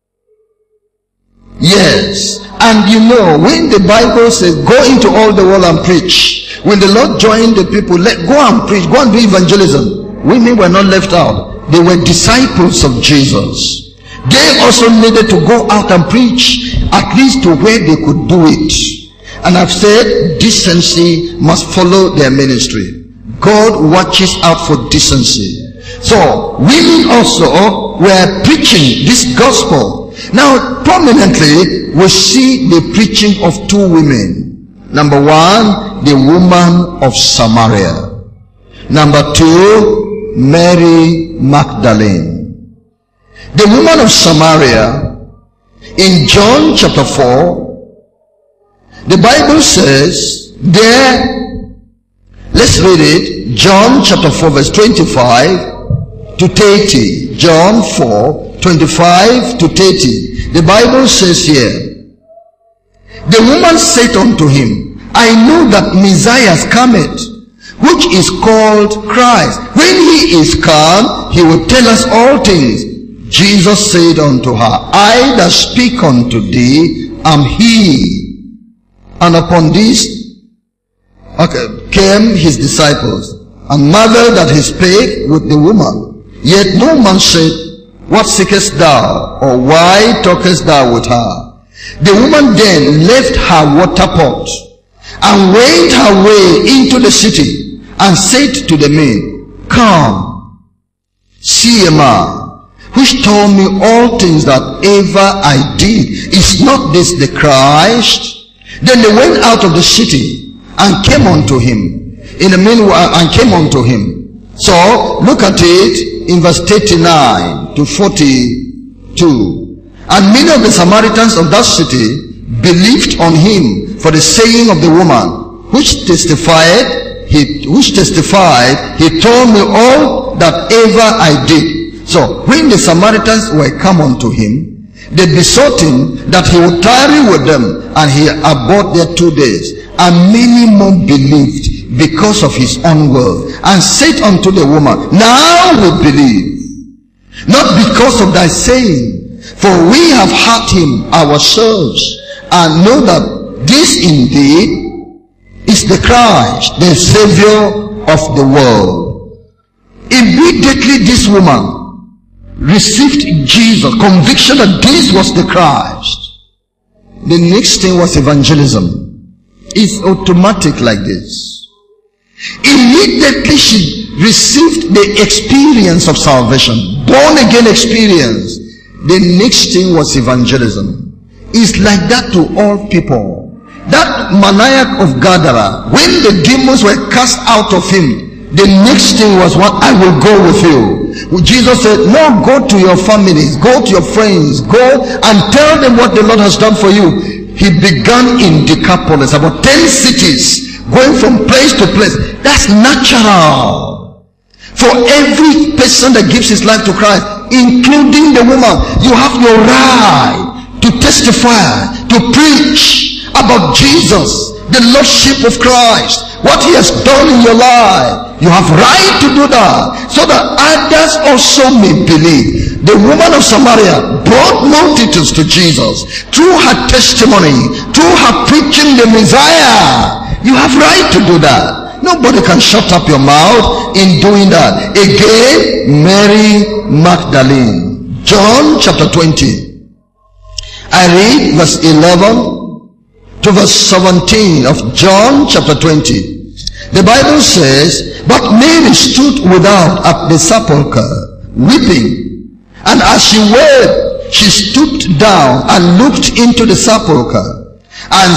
Yes. And you know, when the Bible says go into all the world and preach, when the Lord joined the people, let go and preach, go and do evangelism, women were not left out. They were disciples of Jesus. They also needed to go out and preach, at least to where they could do it. And I've said decency must follow their ministry. God watches out for decency. So women also were preaching this gospel. Now prominently we see the preaching of two women. Number one, the woman of Samaria. Number two, Mary Magdalene. The woman of Samaria, in John chapter four, the Bible says there, let's read it, John chapter four verse twenty-five to thirty. John four, twenty-five to thirty. The Bible says here, the woman said unto him, I know that Messiah cometh, which is called Christ. When he is come, he will tell us all things. Jesus said unto her, I that speak unto thee am he. And upon this okay, came his disciples, and marveled that he spake with the woman. Yet no man said, what seekest thou, or why talkest thou with her? The woman then left her water pot, and went her way into the city, and said to the men, come, see a man which told me all things that ever I did. Is not this the Christ? Then they went out of the city and came unto him. In the meanwhile, and came unto him. So look at it in verse thirty-nine to forty-two. And many of the Samaritans of that city believed on him for the saying of the woman, which testified, he which testified, he told me all that ever I did. So when the Samaritans were come unto him, they besought him that he would tarry with them, and he abode there two days. And many more believed because of his own word, and said unto the woman, now we believe, not because of thy saying, for we have heard him ourselves, and know that this indeed is the Christ, the Savior of the world. Immediately this woman received Jesus, conviction that this was the Christ. The next thing was evangelism. It's automatic like this. Immediately she received the experience of salvation, born again experience. The next thing was evangelism. It's like that to all people. That maniac of Gadara, when the demons were cast out of him, The next thing was, what? I will go with you. Jesus said, no, go to your families, go to your friends, go and tell them what the Lord has done for you. He began in Decapolis, about ten cities, going from place to place. That's natural for every person that gives his life to Christ, including the woman. You have your right to testify, to preach about Jesus, the Lordship of Christ, what he has done in your life. You have right to do that, so that others also may believe. The woman of Samaria brought multitudes to Jesus through her testimony, through her preaching the Messiah. You have right to do that. Nobody can shut up your mouth in doing that. Again, Mary Magdalene. John chapter twenty. I read verse eleven to verse seventeen of John chapter twenty. The Bible says, but Mary stood without at the sepulchre, weeping. And as she wept, she stooped down and looked into the sepulchre, and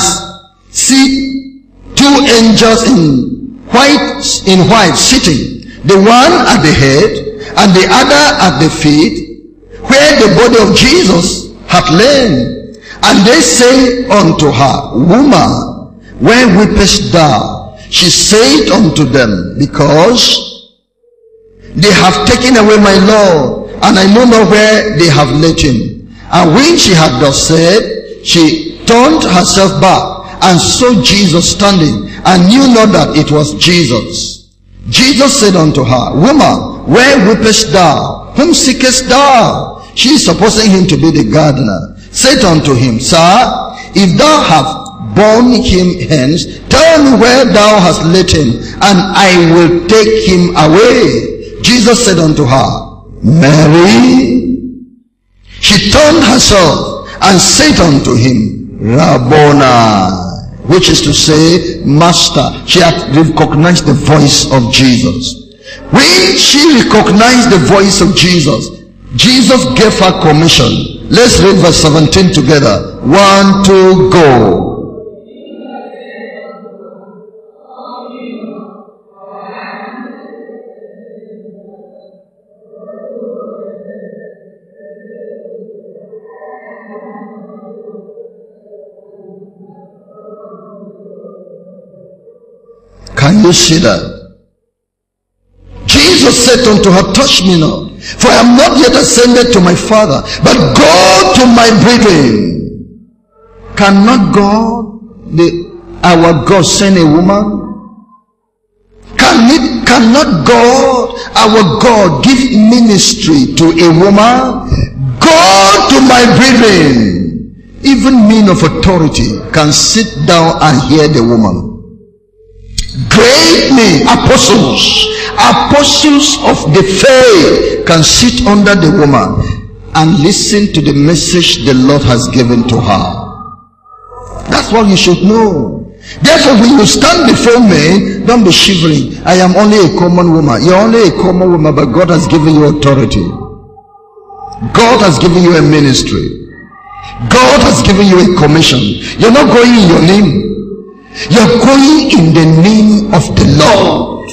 see two angels in white, in white sitting, the one at the head and the other at the feet, where the body of Jesus had lain. And they say unto her, Woman, where weepest thou? She said unto them, Because they have taken away my Lord, and I know not where they have laid him. And when she had thus said, she turned herself back and saw Jesus standing, and knew not that it was Jesus. Jesus said unto her, Woman, where weepest thou? Whom seekest thou? She, supposing him to be the gardener, said unto him, Sir, if thou have borne him hence, tell me where thou hast laid him, and I will take him away. Jesus said unto her, Mary. She turned herself and said unto him, Rabboni, which is to say, Master. She had recognized the voice of Jesus. When she recognized the voice of Jesus, Jesus gave her commission. Let's read verse seventeen together. One, two, go. Can you see that? Jesus said unto her, Touch me not, for I am not yet ascended to my Father, but go to my brethren. Cannot God, the, our God, send a woman? Can it, cannot God, our God, give ministry to a woman? Go to my brethren. Even men of authority can sit down and hear the woman. Great men, apostles, apostles of the faith can sit under the woman and listen to the message the Lord has given to her. That's what you should know. Therefore, when you stand before men, don't be shivering. I am only a common woman. You're only a common woman, but God has given you authority. God has given you a ministry. God has given you a commission. You're not going in your name. You're going in the name of the Lord.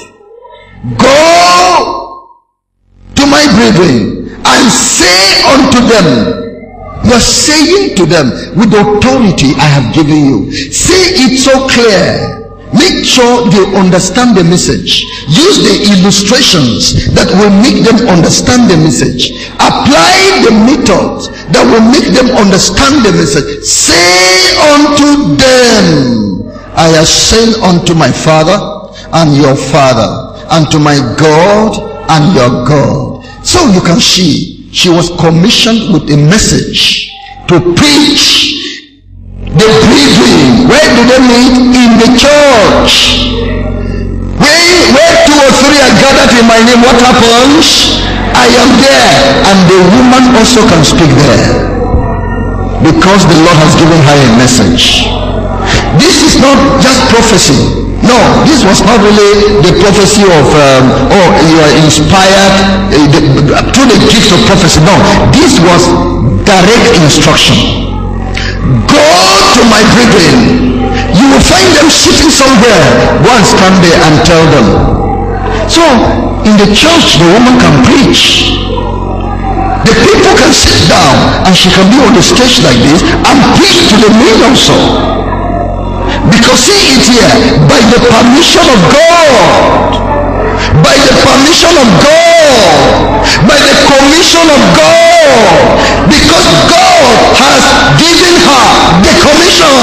Go to my brethren and say unto them. You're saying to them, with the authority I have given you. Say it so clear. Make sure they understand the message. Use the illustrations that will make them understand the message. Apply the methods that will make them understand the message. Say unto them, I ascend unto my Father and your Father, and to my God and your God. So you can see, she was commissioned with a message to preach the brethren. Where do they meet? In the church. Where, where two or three are gathered in my name, what happens? I am there. And the woman also can speak there, because the Lord has given her a message. This is not just prophecy. No, this was not really the prophecy of um, oh, you are inspired uh, the, through the gift of prophecy. No, this was direct instruction. Go to my brethren. You will find them sitting somewhere. Go and stand there and tell them. So in the church, the woman can preach. The people can sit down and she can be on the stage like this and preach to the millions also. Because see it here, by the permission of God, by the permission of God, by the commission of God, because God has given her the commission.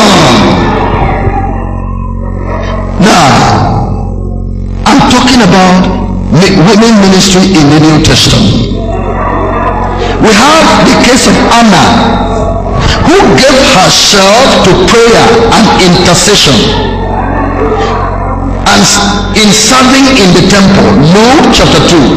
Now, I'm talking about women ministry in the New Testament. We have the case of Anna, who gave herself to prayer and intercession and in serving in the temple. Luke chapter two.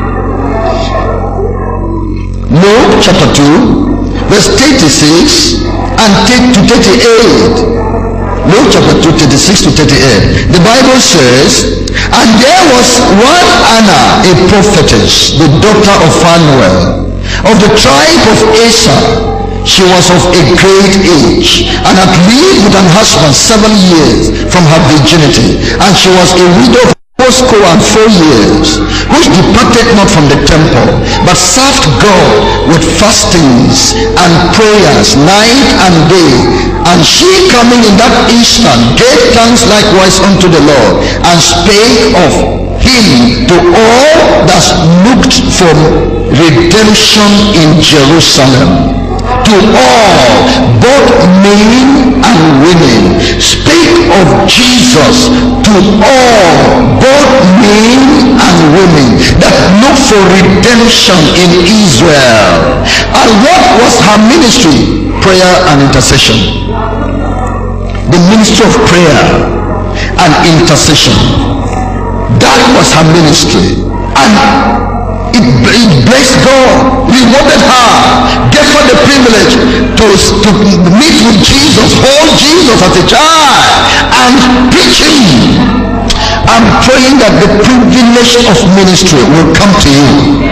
Luke chapter two, verse thirty-six and to thirty-eight. Luke chapter two, thirty-six to thirty-eight. The Bible says, and there was one Anna, a prophetess, the daughter of Phanuel, of the tribe of Asher. She was of a great age, and had lived with an husband seven years from her virginity, and she was a widow fourscore and four years, which departed not from the temple, but served God with fastings and prayers night and day. And she, coming in that instant, gave thanks likewise unto the Lord, and spake of him to all that looked for redemption in Jerusalem. To all, both men and women, spake of Jesus to all, both men and women that look for redemption in Israel. And what was her ministry? Prayer and intercession. The ministry of prayer and intercession. That was her ministry. And it, it blessed God, rewarded her, gave her the privilege to, to meet with Jesus, hold Jesus as a child, and preaching. I'm praying that the privilege of ministry will come to you.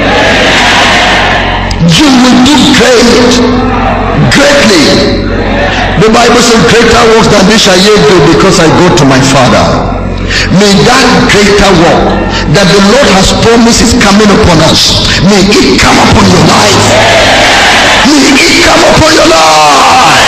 You will do great, greatly. The Bible says, greater works than this shall ye do, because I go to my Father. May that greater work that the Lord has promised is coming upon us, may it come upon your life. May it come upon your life.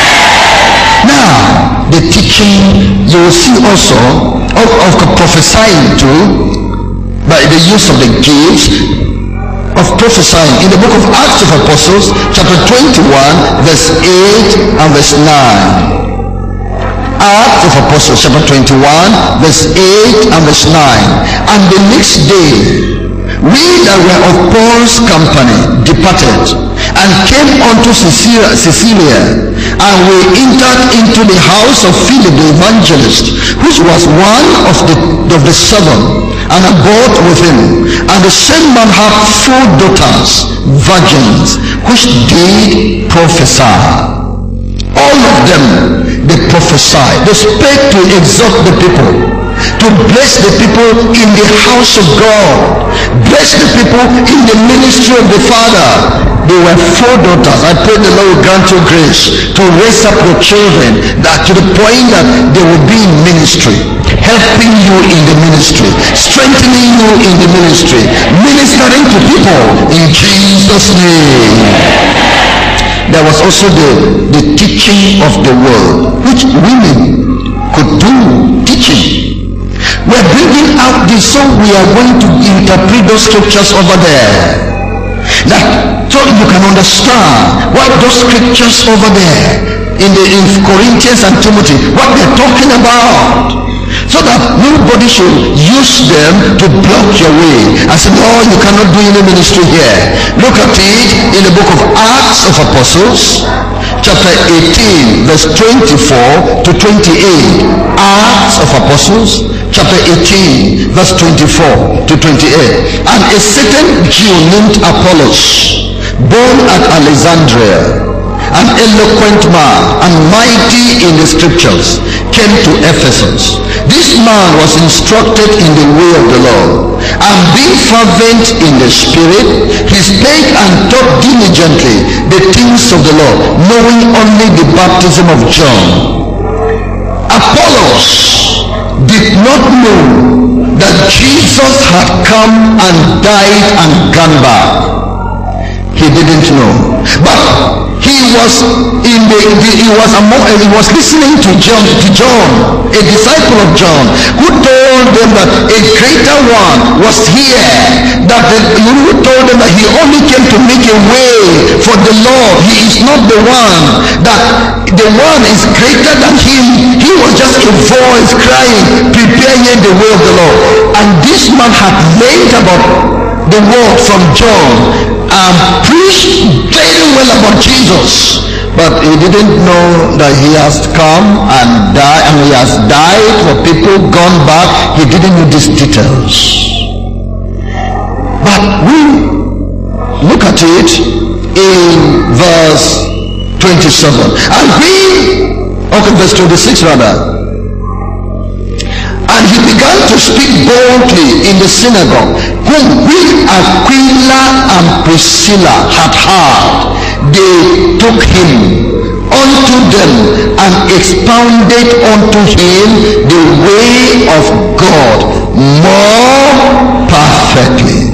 Now, the teaching you will see also of, of prophesying too, by the use of the gifts of prophesying in the book of Acts of Apostles, chapter twenty-one, verse eight and verse nine. Acts of Apostles, chapter twenty-one, verse eight and verse nine. And the next day, we that were of Paul's company departed and came unto Cecilia, Cecilia, and we entered into the house of Philip the evangelist, which was one of the of the seven, and abode with him. And the same man had four daughters, virgins, which did prophesy. All of them, they prophesied. They spake to exhort the people, to bless the people in the house of God, bless the people in the ministry of the Father. They were four daughters. I pray the Lord will grant you grace to raise up your children, that to the point that they will be in ministry, helping you in the ministry, strengthening you in the ministry, ministering to people in Jesus' name. There was also the, the teaching of the word, which women could do, teaching. We're bringing out this, so we are going to interpret those scriptures over there. That so you can understand what those scriptures over there in the in Corinthians and Timothy, what they're talking about. So that nobody should use them to block your way and say, no, you cannot do any ministry here. Look at it in the book of Acts of Apostles, chapter eighteen, verse twenty-four to twenty-eight. Acts of Apostles, chapter eighteen, verse twenty-four to twenty-eight. And a certain Jew named Apollos, born at Alexandria, an eloquent man and mighty in the scriptures, came to Ephesus. This man was instructed in the way of the Lord, and being fervent in the spirit, he spake and taught diligently the things of the Lord, knowing only the baptism of John. Apollos did not know that Jesus had come and died and gone back. He didn't know. But he was in the, the he was among he was listening to John, to John, a disciple of John, who told them that a greater one was here. That the, who told them that he only came to make a way for the Lord. He is not the one. That the one is greater than him. He was just a voice crying, "Prepare ye the way of the Lord." And this man had learned about the word from John and preached very well about Jesus, but he didn't know that he has come and died, and he has died for people, gone back. He didn't know these details. But we look at it in verse twenty-seven, and we okay verse twenty-six rather. And he began to speak boldly in the synagogue, whom we Aquila and Priscilla had heard. They took him unto them and expounded unto him the way of God more perfectly.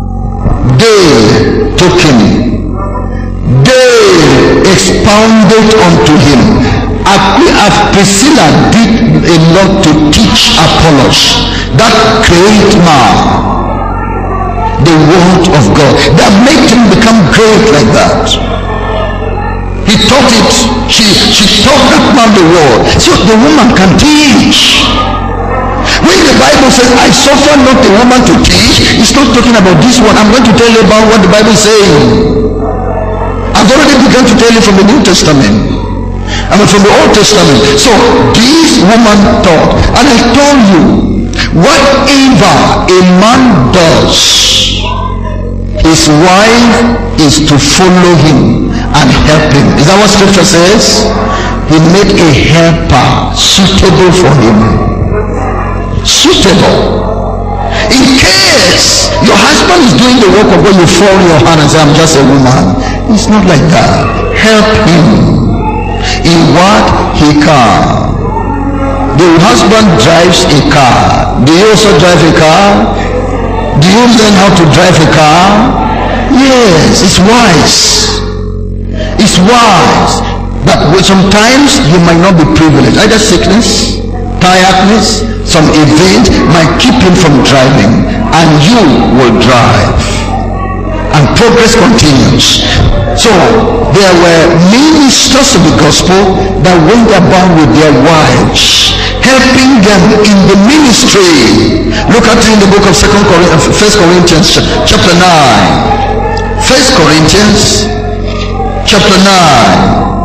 They took him. They expounded unto him. Aquila, Priscilla did a lot to teach Apollos, that great man, the word of God, that made him become great like that. He taught it. She, she taught that man the word. So the woman can teach. When the Bible says, "I suffer not the woman to teach," it's not talking about this one. I'm going to tell you about what the Bible is saying. I've already begun to tell you from the New Testament. I mean from the Old Testament. So this woman taught, and I told you, whatever a man does, his wife is to follow him and help him. Is that what scripture says? He made a helper suitable for him. Suitable. In case your husband is doing the work of God, you fall your hand and say, "I'm just a woman." It's not like that. Help him in what he can. The husband drives a car. Do you also drive a car? Do you learn how to drive a car? Yes, it's wise. It's wise. But sometimes you might not be privileged. Either sickness, tiredness, some event might keep him from driving, and you will drive. And progress continues. So there were ministers of the gospel that went about with their wives, helping them in the ministry. Look at it in the book of Second Corinthians, First Corinthians chapter nine. First Corinthians chapter nine.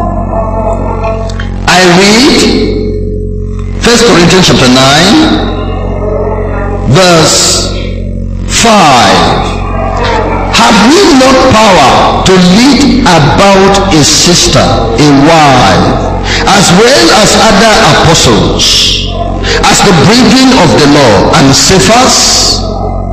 I read First Corinthians chapter nine, verse five. Have we not power to lead about a sister, a wife, as well as other apostles, as the brethren of the Lord, and Cephas?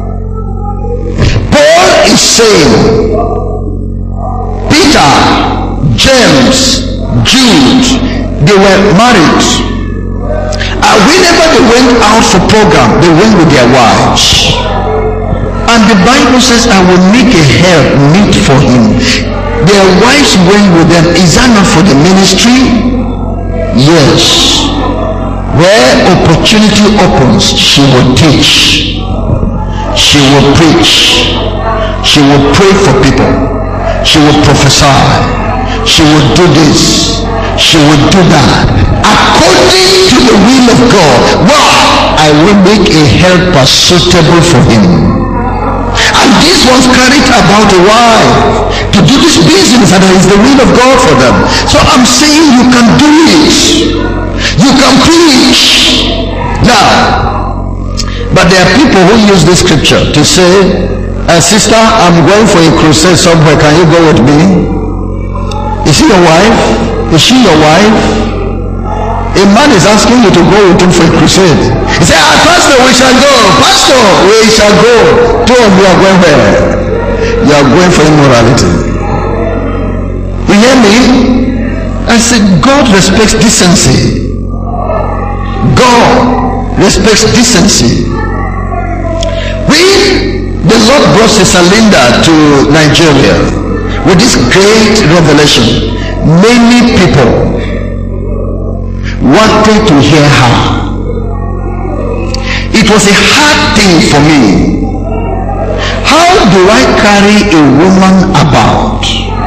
Paul is saying, Peter, James, Jude, they were married, and whenever they went out for program, they went with their wives. And the Bible says, "I will make a help meet for him." Their wives went with them. Is that not for the ministry? Yes. Where opportunity opens, she will teach. She will preach. She will pray for people. She will prophesy. She will do this. She will do that. According to the will of God. Wow! I will make a helper suitable for him. And this was carried about a wife to do this business, and it is the will of God for them. So I'm saying you can do it. You can preach. Now, but there are people who use this scripture to say, uh, "Sister, I'm going for a crusade somewhere. Can you go with me?" Is she your wife? Is she your wife? A man is asking you to go with him for a crusade. He said, "Ah, Pastor, we shall go. Pastor, we shall go." Two of you are going where? You are going for immorality. You hear me? I said, God respects decency. God respects decency. When the Lord brought Sister Linda to Nigeria with this great revelation, many people wanted to hear her. It was a hard thing for me. How do I carry a woman about?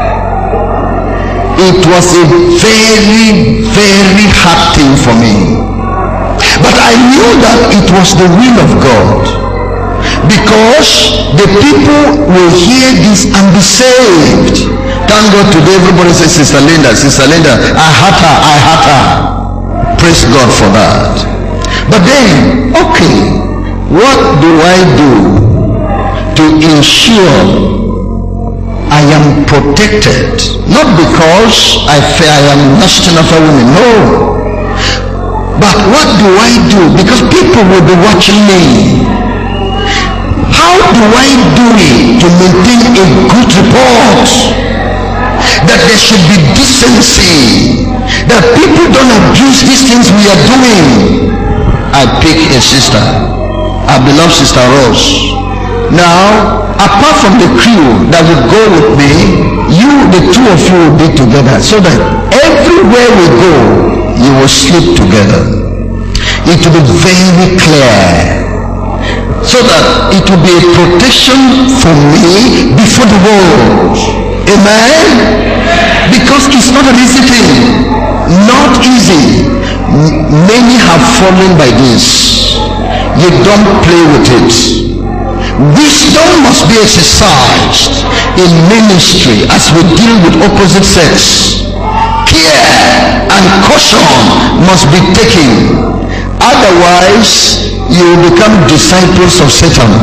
It was a very, very hard thing for me. But I knew that it was the will of God, because the people will hear this and be saved. Thank God today everybody says, Sister Linda, Sister Linda, I had her, I had her. Praise God for that. But then, okay, what do I do to ensure I am protected? Not because I fear I am lusting after women, no. But what do I do? Because people will be watching me. How do I do it to maintain a good report? That there should be decency. That people don't abuse these things we are doing. I pick a sister, our beloved Sister Rose. Now, apart from the crew that will go with me, you, the two of you will be together, so that everywhere we go, you will sleep together. It will be very clear, so that it will be a protection for me before the world. Amen? Because it's not an easy thing. Not easy. Many have fallen by this. You don't play with it. Wisdom must be exercised in ministry as we deal with opposite sex. Care and caution must be taken. Otherwise, you will become disciples of Satan.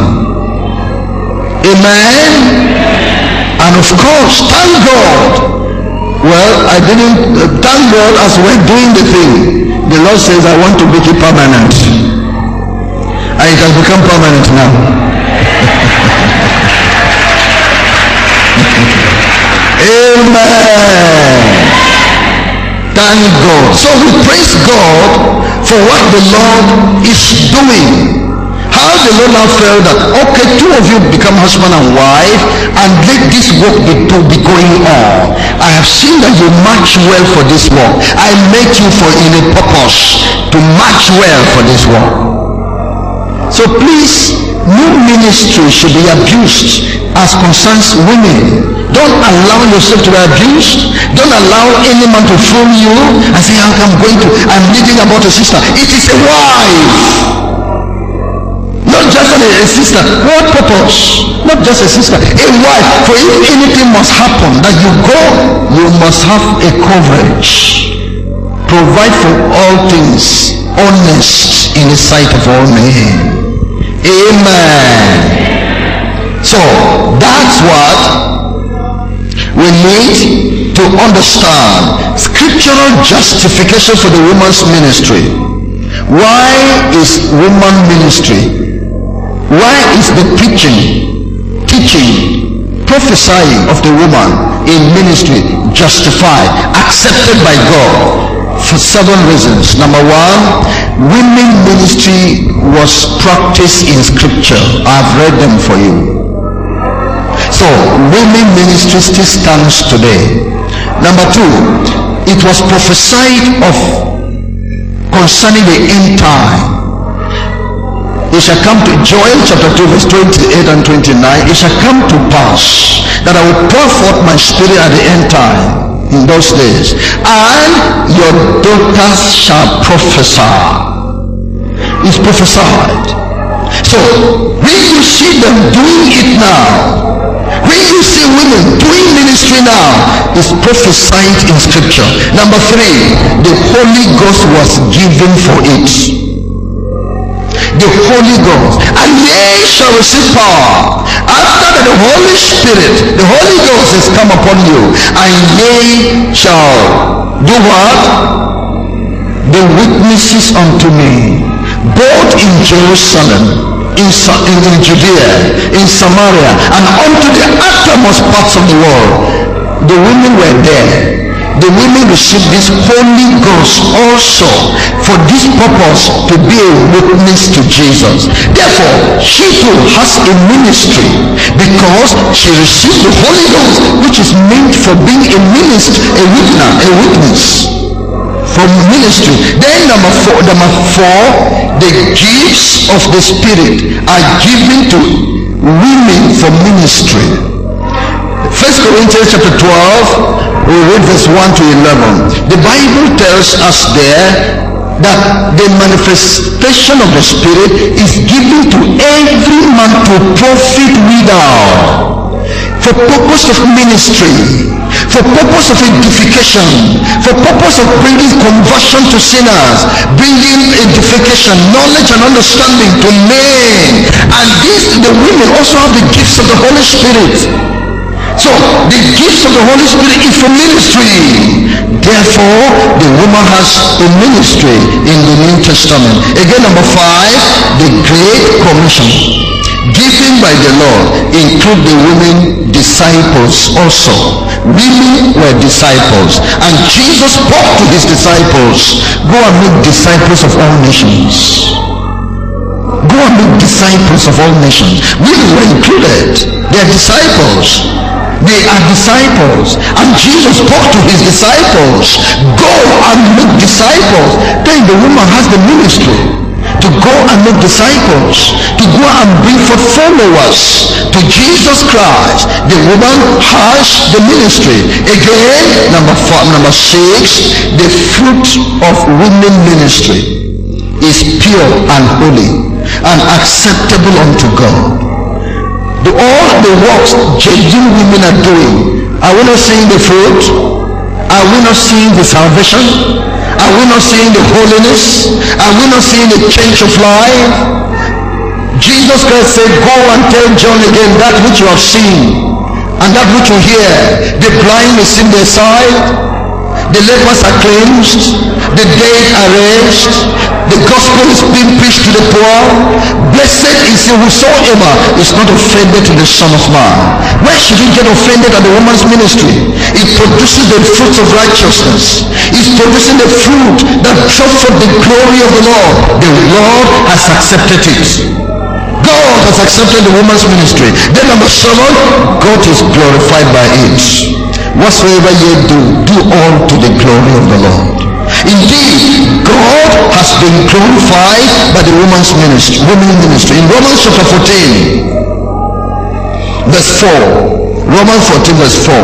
Amen? And of course, thank God. Well, I didn't, uh, thank God as we're doing the thing. The Lord says, I want to make it permanent. And it has become permanent now. Amen. Thank God. So we praise God for what the Lord is doing. How the Lord now felt that, okay, two of you become husband and wife, and let this work be, be going on. I have seen that you match well for this work. I made you for in a purpose to match well for this work. So please, no ministry should be abused as concerns women. Don't allow yourself to be abused. Don't allow any man to fool you and say, I'm going to, I'm reading about a sister. It is a wife. Not just a, a sister. What purpose? Not just a sister. A wife. For if anything must happen that you go, you must have a coverage. Provide for all things, honest in the sight of all men. Amen. So that's what we need to understand. Scriptural justification for the woman's ministry. Why is woman ministry? Why is the preaching, teaching, prophesying of the woman in ministry justified, accepted by God? For seven reasons. Number one, women ministry was practiced in scripture. I've read them for you. So women ministry still stands today. Number two, it was prophesied of concerning the end time. It shall come to Joel chapter two verse twenty-eight and twenty-nine. It shall come to pass that I will pour forth my spirit at the end time, in those days, and your daughters shall prophesy. It's prophesied. So when you see them doing it now, when you see women doing ministry now, it's prophesied in scripture. Number three, the Holy Ghost was given for it. The Holy Ghost, and ye shall receive power after that the Holy Spirit, the Holy Ghost has come upon you, and ye shall do what? The witnesses unto me, both in Jerusalem, in, in, in Judea, in Samaria, and unto the uttermost parts of the world. The women were there. the women receive this Holy Ghost also for this purpose, to be a witness to Jesus. Therefore, she too has a ministry because she received the Holy Ghost, which is meant for being a minister, a witness, a witness for ministry. Then number four, number four, the gifts of the Spirit are given to women for ministry. First Corinthians chapter twelve, we read verse one to eleven. The Bible tells us there that the manifestation of the Spirit is given to every man to profit withal, for purpose of ministry, for purpose of edification, for purpose of bringing conversion to sinners, bringing edification, knowledge and understanding to men. And this, the women also have the gifts of the Holy Spirit. So the gifts of the Holy Spirit is for ministry. Therefore, the woman has a ministry in the New Testament. Again, number five, the Great Commission given by the Lord include the women disciples also. Women were disciples, and Jesus spoke to his disciples, go and make disciples of all nations. Go and make disciples of all nations. Women were included. They are disciples. They are disciples, and Jesus spoke to his disciples, go and make disciples. Then the woman has the ministry to go and make disciples, to go and bring forth followers to Jesus Christ. The woman has the ministry. Again, number four, number six, the fruit of women ministry is pure and holy and acceptable unto God. The, all the works genuine women are doing, are we not seeing the fruit? Are we not seeing the salvation? Are we not seeing the holiness? Are we not seeing the change of life? Jesus Christ said, go and tell John again that which you have seen and that which you hear. The blind may see their sight, the lepers are cleansed, the dead are raised, the gospel is being preached to the poor. Blessed is he whosoever is not offended to the Son of Man. Why should he get offended at the woman's ministry? It produces the fruits of righteousness. It's producing the fruit that shows forth the glory of the Lord. The Lord has accepted it. God has accepted the woman's ministry. Then number seven, God is glorified by it. Whatsoever ye do, do all to the glory of the Lord. Indeed, God has been glorified by the woman's ministry, women's ministry. In Romans chapter fourteen, verse four. Romans fourteen, verse four.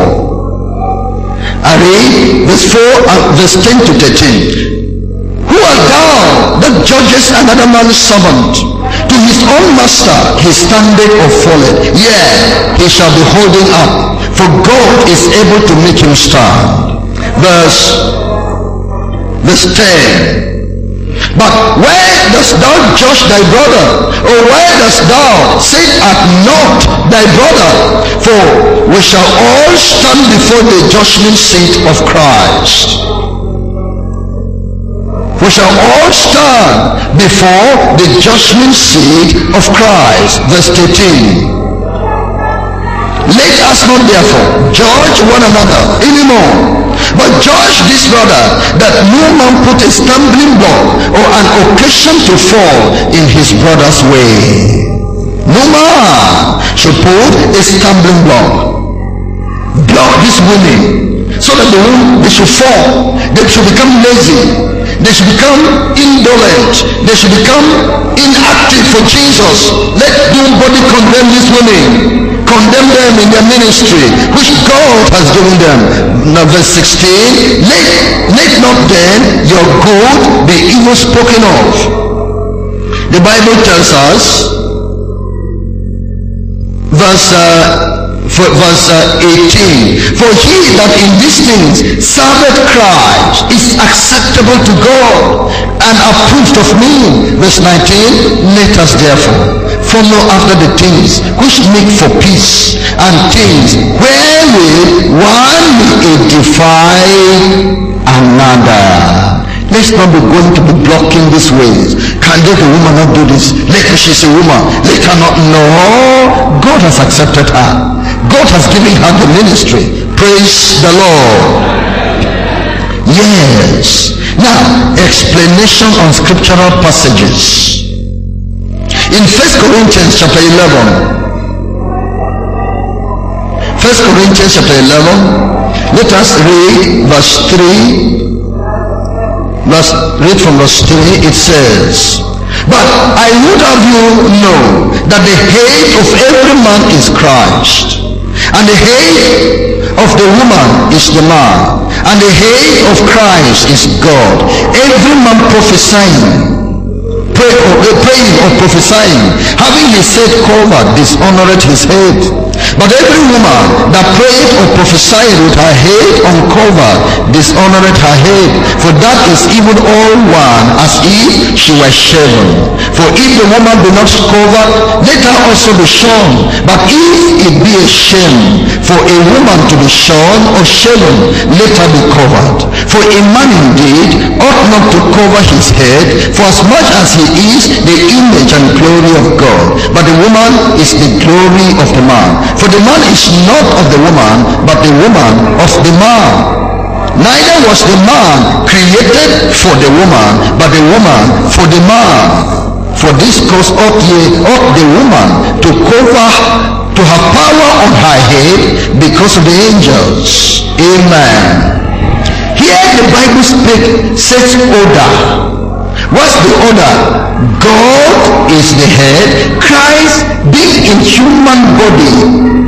I read verse four and verse ten to thirteen. Who art thou that judgest another man's servant? To his own master he standeth or falleth, yea, he shall be holding up, for God is able to make him stand. Verse Verse ten. But where dost thou judge thy brother? Or where dost thou say at naught thy brother? For we shall all stand before the judgment seat of Christ. We shall all stand before the judgment seat of Christ. Verse thirteen. Let us not therefore judge one another anymore, but judge this brother, that no man put a stumbling block or an occasion to fall in his brother's way. No man should put a stumbling block. Block these women so that they, won't, they should fall. They should become lazy. They should become indolent. They should become inactive for Jesus. Let nobody condemn these women. Condemn them in their ministry which God has given them. Now verse sixteen, let, let not then your good be evil spoken of. The Bible tells us, verse uh, for, verse uh, eighteen, for he that in these things serveth Christ is acceptable to God and approved of me. Verse nineteen, let us therefore follow after the things which make for peace, and things wherewith one may edify another. Let's not be going to be blocking these ways. Can let a woman not do this? Let her, she's a woman. Let her not. No, God has accepted her. God has given her the ministry. Praise the Lord. Yes. Now, explanation on scriptural passages. In First Corinthians chapter eleven, First Corinthians chapter eleven, let us read verse three. Let's read from verse three. It says, but I would have you know that the head of every man is Christ, and the head of the woman is the man, and the head of Christ is God. Every man prophesying, pray or, uh, praying or prophesying, having his head covered, dishonoreth his head. But every woman that prayed or prophesied with her head uncovered dishonoreth her head, for that is even all one as if she were shaven. For if the woman be not covered, let her also be shorn. But if it be a shame for a woman to be shorn or shaven, let her be covered. For a man indeed ought not to cover his head, for as much as he is the image and glory of God, but the woman is the glory of the man. For the man is not of the woman, but the woman of the man. Neither was the man created for the woman, but the woman for the man. For this cause ought ye ought the woman to cover, to have power on her head because of the angels. Amen. Here the Bible speaks, says order. What's the order? God is the head. Christ being in human body,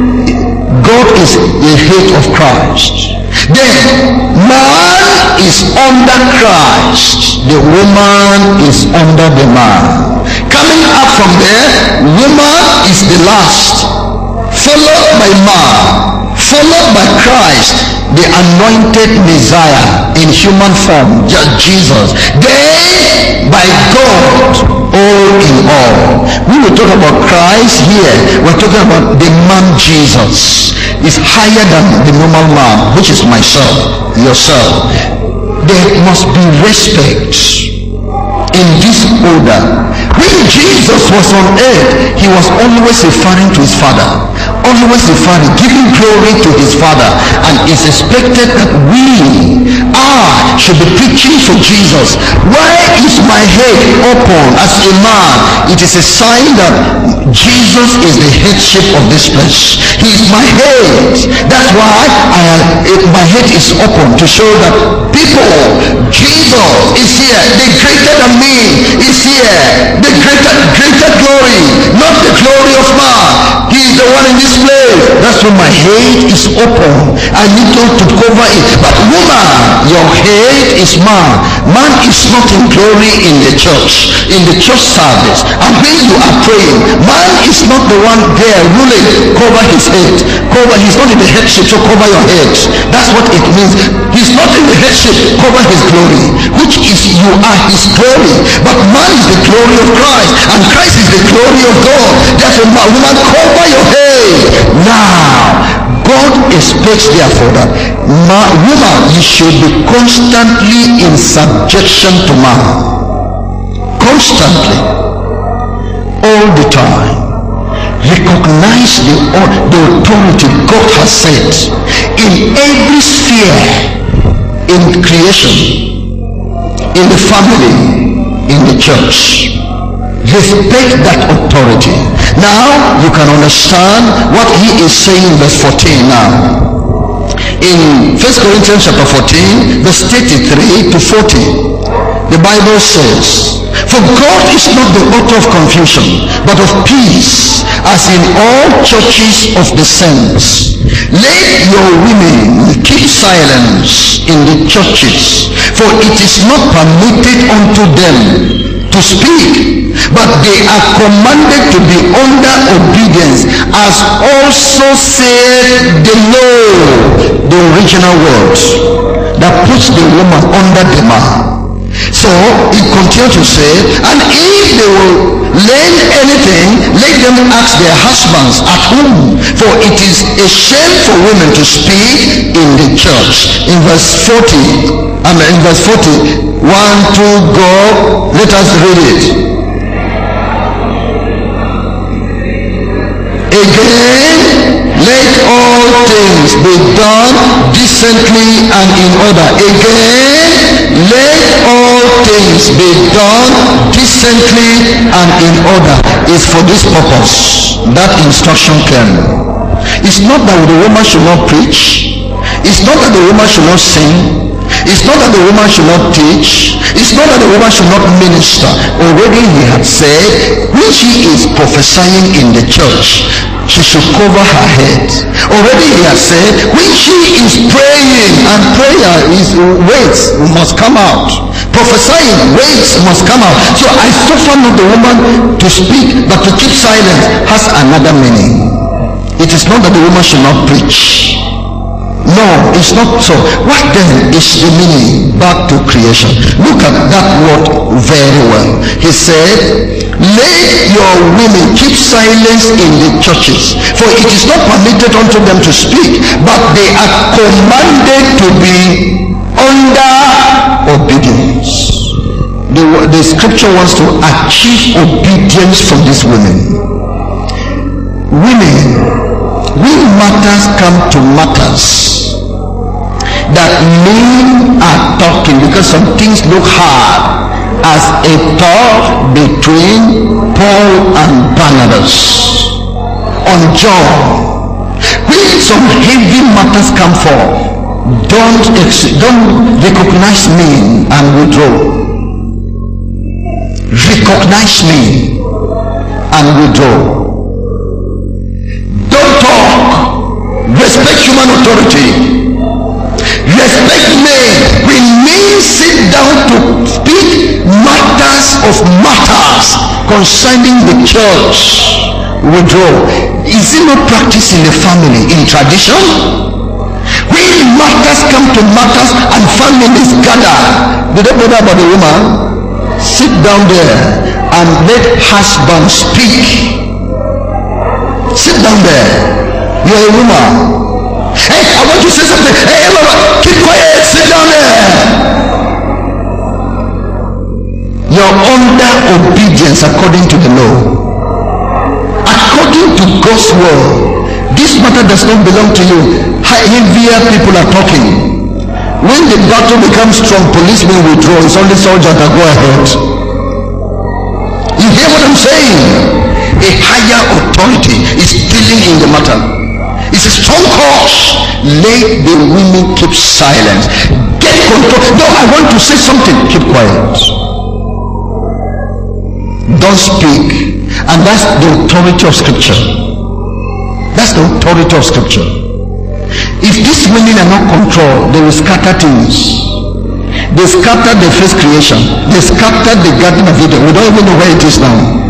God is the head of Christ. Then man is under Christ, the woman is under the man. Coming up from there, woman is the last, followed by man, followed by Christ, the anointed Messiah in human form, just Jesus. Then by God, all in all. We will talk about Christ here. We're talking about the man Jesus. Is higher than the normal man, which is myself, yourself. There must be respect in this order. When Jesus was on earth, he was always referring to his Father, always referring, giving glory to his Father, and it's expected that we are should be preaching for Jesus. Why is my head open as a man? It is a sign that Jesus is the headship of this place. He is my head. That's why I am, my head is open to show that people, Jesus is here. The greater than me is here. The greater, greater glory, not the glory of man. He is the one in this place. That's why my head is open. I need to, to cover it. But woman, your head is man. Man is not in glory in the church, in the church service. And when you are praying, man is not the one there ruling. Cover his head. Cover. He's not in the headship, so cover your head. That's what it means. He's not in the headship. Cover his glory, which is you are his glory. But man is the glory of Christ, and Christ is the glory of God. Therefore, man, woman, cover your head. Now, God expects therefore that man, woman, you should be constantly in subjection to man. Constantly, all the time. Recognize the, the authority God has set in every sphere, in creation, in the family, in the church. Respect that authority. Now you can understand what he is saying in verse fourteen now. In First Corinthians chapter fourteen, verse thirty-three to forty, the Bible says, for God is not the author of confusion, but of peace, as in all churches of the saints. Let your women keep silence in the churches, for it is not permitted unto them to speak, but they are commanded to be under obedience, as also said the law, the original word that puts the woman under the man. So he continued to say, and if they will learn anything, let them ask their husbands at home, for it is a shame for women to speak in the church. In verse forty, I mean in verse forty, one, two, go, let us read it. Again, let all things be done decently and in order. Again, Let all things be done decently and in order is for this purpose. That instruction came. It's not that the woman should not preach. It's not that the woman should not sing. It's not that the woman should not teach. It's not that the woman should not minister. Already he had said, when she is prophesying in the church, she should cover her head. Already he has said, when she is praying, and prayer is words must come out. Prophesying, words must come out. So I suffer not the woman to speak, but to keep silent has another meaning. It is not that the woman should not preach. No, it's not so. What then is the meaning? Back to creation. Look at that word very well. He said, let your women keep silence in the churches, for it is not permitted unto them to speak, but they are commanded to be under obedience. The, the scripture wants to achieve obedience from these women. Women, when matters come to matters that men are talking, because some things look hard, as a talk between Paul and Barnabas on John. When some heavy matters come forth, don't don't recognize me and withdraw. Recognize me and withdraw. Don't talk. Respect human authority. Respect men. When men sit down to speak matters of matters concerning the church, withdraw. Is it not practiced in the family, in tradition? When matters come to matters and families gather, do they bother about the woman? Sit down there and let husband speak. Sit down there. You're a woman. Hey, I want to say something. Hey, Mama, keep quiet. Sit down there. You're under obedience according to the law. According to God's word. This matter does not belong to you. Heavier people are talking. When the battle becomes strong, policemen withdraw. It's only soldiers that go ahead. You hear what I'm saying? A higher authority is dealing in the matter. It's a strong cause. Let the women keep silent. Get control. No, I want to say something. Keep quiet. Don't speak. And that's the authority of scripture. That's the authority of scripture. If these women are not controlled, they will scatter things. They scattered the first creation. They scattered the Garden of Eden. We don't even know where it is now.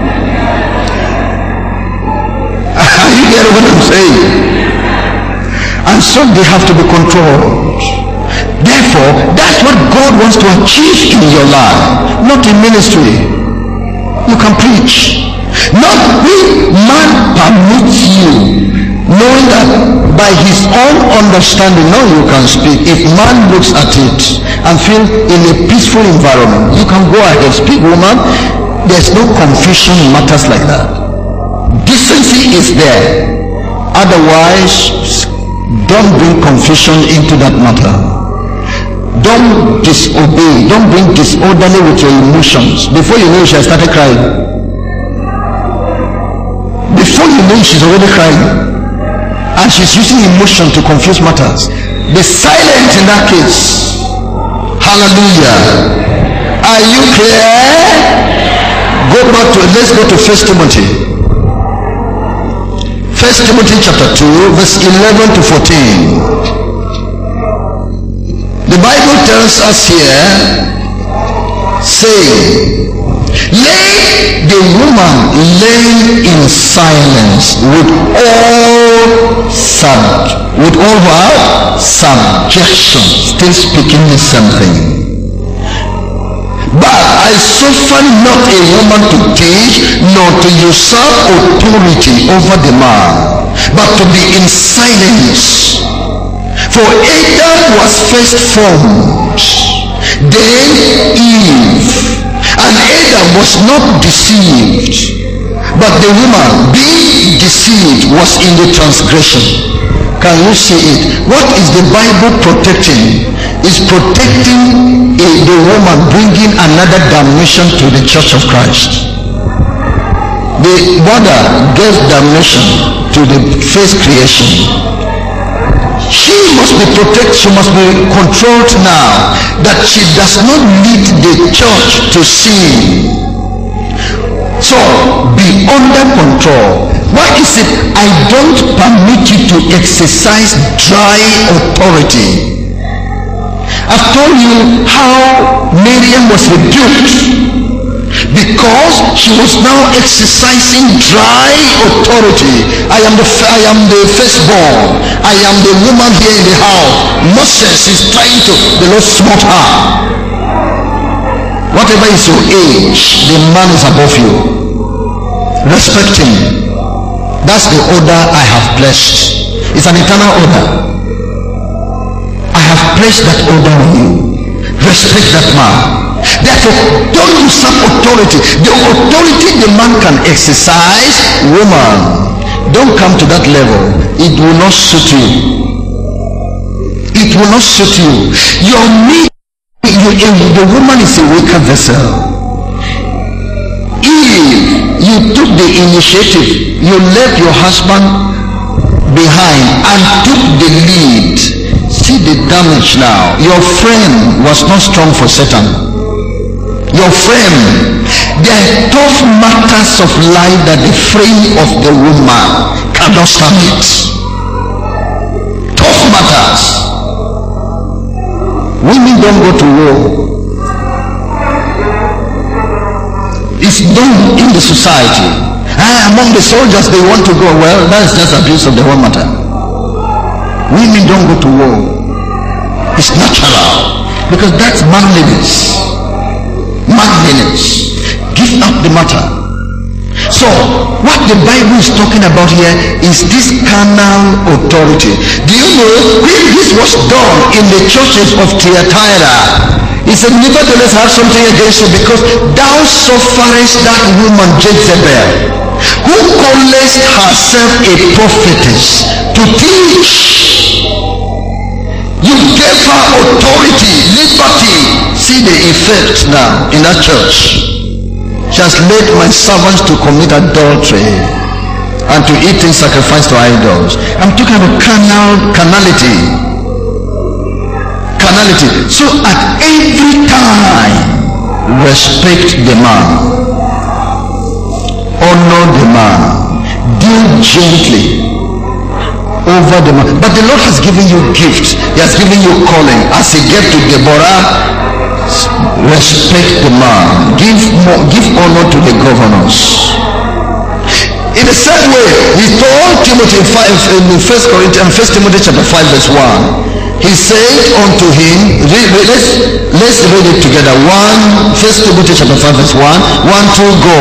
Are you hearing what I'm saying? And so they have to be controlled. Therefore, that's what God wants to achieve in your life, not in ministry. You can preach. Not when man permits you, knowing that by his own understanding, now you can speak. If man looks at it and feel in a peaceful environment, you can go ahead, speak, woman. There's no confusion in matters like that. Decency is there. Otherwise, don't bring confusion into that matter. Don't disobey. Don't bring disorderly with your emotions. Before you know, she has started crying. Before you know, she's already crying. And she's using emotion to confuse matters. Be silent in that case. Hallelujah. Are you clear? Go back to, let's go to First Timothy. First Timothy chapter two, verse eleven to fourteen. The Bible tells us here, saying, let the woman learn in silence with all sub, with all what? Subjection. Still speaking the same thing. But I suffer not a woman to teach, nor to usurp authority over the man, but to be in silence. For Adam was first formed, then Eve, and Adam was not deceived, but the woman, being deceived, was in the transgression. Can you see it? What is the Bible protecting? It's protecting a woman bringing another damnation to the church of Christ. The mother gave damnation to the first creation. She must be protected, she must be controlled now, that she does not lead the church to sin. So be under control. Why is it I don't permit you to exercise dry authority? I've told you how Miriam was rebuked because she was now exercising dry authority. I am the I am the firstborn. I am the woman here in the house. Moses is trying to, the Lord smote her. Whatever is your age, the man is above you. Respect him. That's the order I have blessed. It's an eternal order. I have placed that order on you. Respect that man. Therefore, don't usurp authority. The authority the man can exercise, woman, don't come to that level. It will not suit you. It will not suit you. Your need, you, the woman is a weaker vessel. If you took the initiative, you left your husband behind and took the lead, see the damage now. Your frame was not strong for Satan. Your frame, there are tough matters of life that the frame of the woman cannot stand it. Tough matters. Women don't go to war. It's done in the society. Ah, among the soldiers they want to go. Well, that's just abuse of the whole matter. Women don't go to war. It's natural, because that's manliness. Manliness. Give up the matter. So what the Bible is talking about here is this carnal authority. Do you know when this was done in the churches of Thyatira? He said, nevertheless I have something against you, because thou sufferest that woman Jezebel, who calleth herself a prophetess, to teach. You gave her authority, liberty. See the effect now in that church. She has led my servants to commit adultery and to eat things sacrificed to idols. I'm talking about carnal, carnality. Carnality. So at every time, respect the man. Honor the man. Deal gently over the man. But the Lord has given you gifts. He has given you calling. As he gave to Deborah, respect the man. Give more, give honor to the governors. In the same way, he told Timothy in First Corinthians, First Timothy chapter five, verse one. He said unto him, read, read, let's let's read it together. One, First Timothy chapter five, verse one. One, two, go.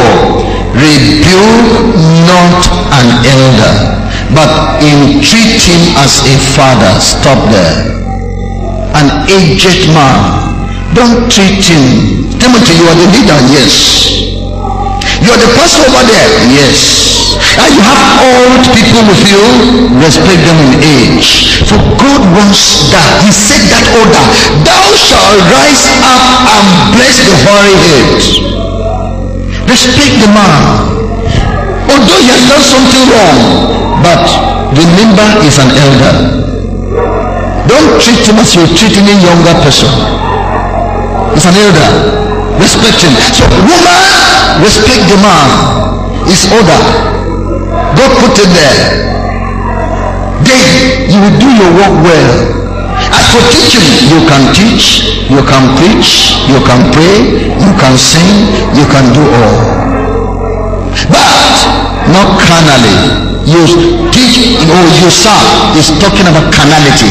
Rebuke not an elder, but entreat him as a father. Stop there. An aged man, don't treat him. Timothy, you are the leader. Yes. You are the pastor over there. Yes. And you have old people with you. Respect them in age. For God wants that. He said that order. Thou shalt rise up and bless the hoary head. Respect the man. Although he has done something wrong, but remember he's an elder. Don't treat him as you're treating a younger person. He's an elder. Respect him. So woman, respect the man. His order. God put it there. Then you will do your work well. As for teaching, you can teach, you can preach, you can pray, you can sing, you can do all. But not carnally. You teach or you serve is talking about carnality.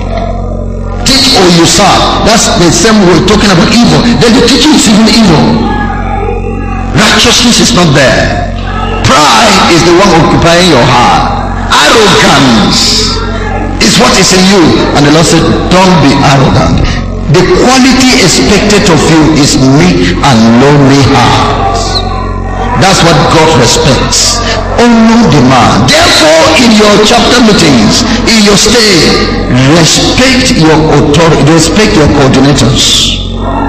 Teach or you serve, that's the same way talking about evil. Then the teaching is even evil. Righteousness is not there. Pride is the one occupying your heart. Arrogance is what is in you. And the Lord said, don't be arrogant. The quality expected of you is meek and lowly heart. That's what God respects. Honor the man. Therefore, in your chapter meetings, in your stay, respect your authority, respect your coordinators.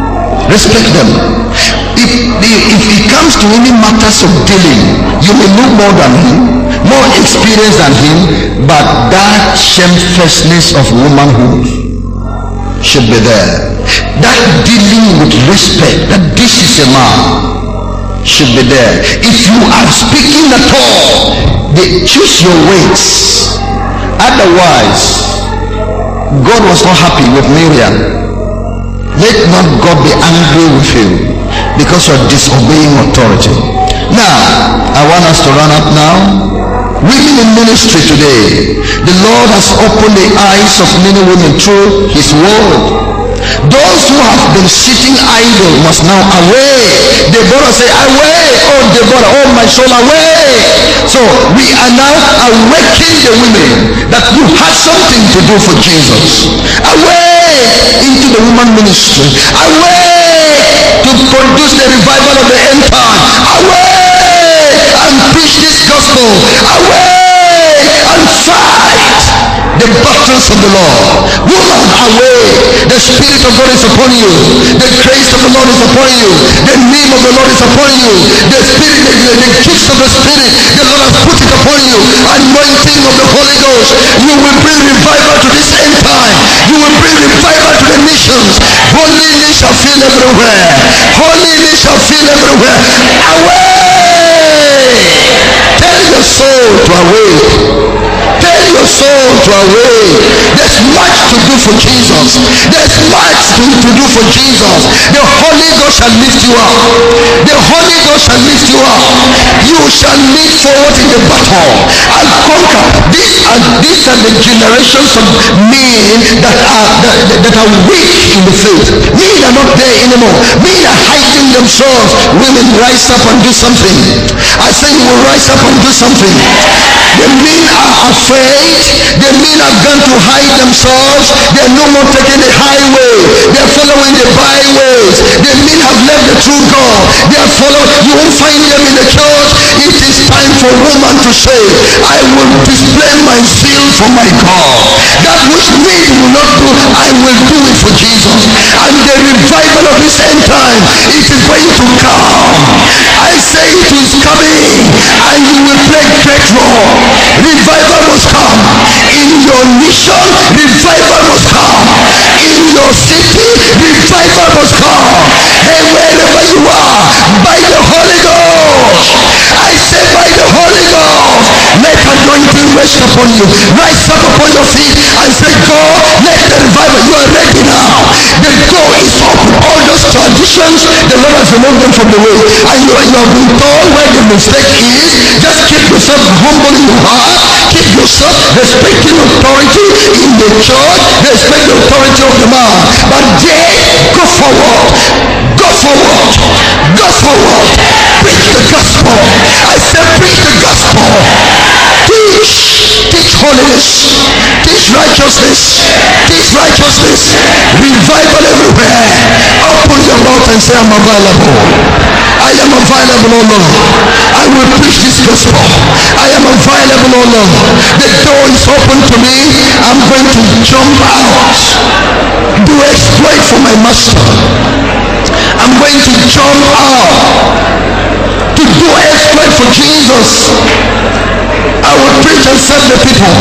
Respect them. If, if it comes to any matters of dealing, you may know more than him, more experience than him, but that shamefacedness of womanhood should be there. That dealing with respect, that this is a man, should be there. If you are speaking at all, they choose your words. Otherwise, God was not happy with Miriam. Let not God be angry with you because you are disobeying authority. Now, I want us to run up now. Women in ministry today, the Lord has opened the eyes of many women through his word. Those who have been sitting idle must now away. Deborah say, away, oh Deborah, oh my soul, away. So we are now awakening the women that you have something to do for Jesus. Away into the woman ministry. Away to produce the revival of the end time. Away and preach this gospel. Away and fight the battles of the Lord. Woman, away. The Spirit of God is upon you. The grace of the Lord is upon you. The name of the Lord is upon you. The Spirit, the, the gifts of the Spirit, the Lord has put it upon you. Anointing of the Holy Ghost. You will bring revival to this end time. You will bring revival to the nations. Holiness shall fill everywhere. Holiness shall fill everywhere. Away. Tell your soul to awake. Tell your soul to awake. There's much to do for Jesus. There's much to, to do for Jesus. The Holy Ghost shall lift you up. The Holy Ghost shall lift you up. You shall lead forward in the battle and conquer. These are these are the generations of men that are that, that are weak in the faith. Men are not there anymore. Men are hiding themselves. Women, rise up and do something. I say you will rise up and do something. The men are afraid. The men have gone to hide themselves. They are no more taking the highway. They are following the byways. The men have left the true God. They are following. You won't find them in the church. It is time for woman to say, I will display my zeal for my God. That which men will not do, I will do it for Jesus. And the revival of this end time, it is going to come. I say it is coming, and you will play great role. Revival must come in your nation. Revival must come in your city. Revival must come. Hey, wherever you are, by the Holy Ghost, I say by the Holy Ghost, let anointing rest upon you. Rise up upon your feet and say, God, let the revival. You are ready now. The door is open. All those traditions, the Lord has removed them from the way, and you, you have been told where the mistake is. Just keep yourself humble in your heart. Keep yourself respecting authority in the church. Respect the authority of the man. But then go forward. Go forward. Go forward. Preach the gospel. I said preach the gospel. Teach. Teach holiness. Teach righteousness. Teach righteousness. Revival everywhere. Open your mouth and say, I'm available. I am available, O Lord. I will preach this gospel. I am available, O Lord. The door is open to me. I'm going to jump out. Do exploit for my master. I'm going to jump out to do exploit for Jesus. I will preach and serve the people.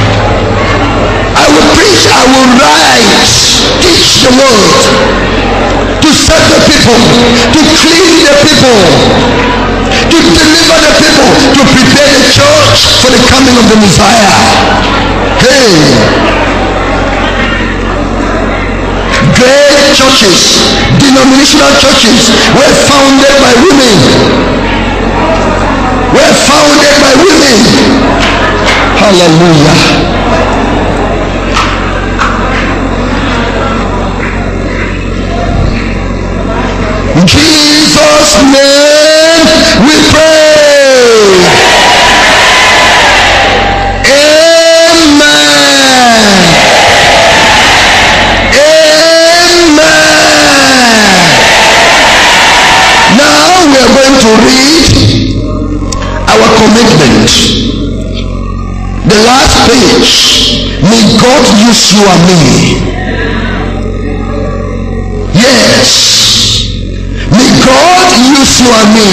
I will preach, I will write, teach the word, to serve the people, to clean the people, to deliver the people, to prepare the church for the coming of the Messiah. Hey, great churches, denominational churches were founded by women. Were founded by women. Hallelujah. In Jesus' name we pray. Amen. Amen. Now we are going to read our commitment. The last page. May God use you and me. Yes. and me.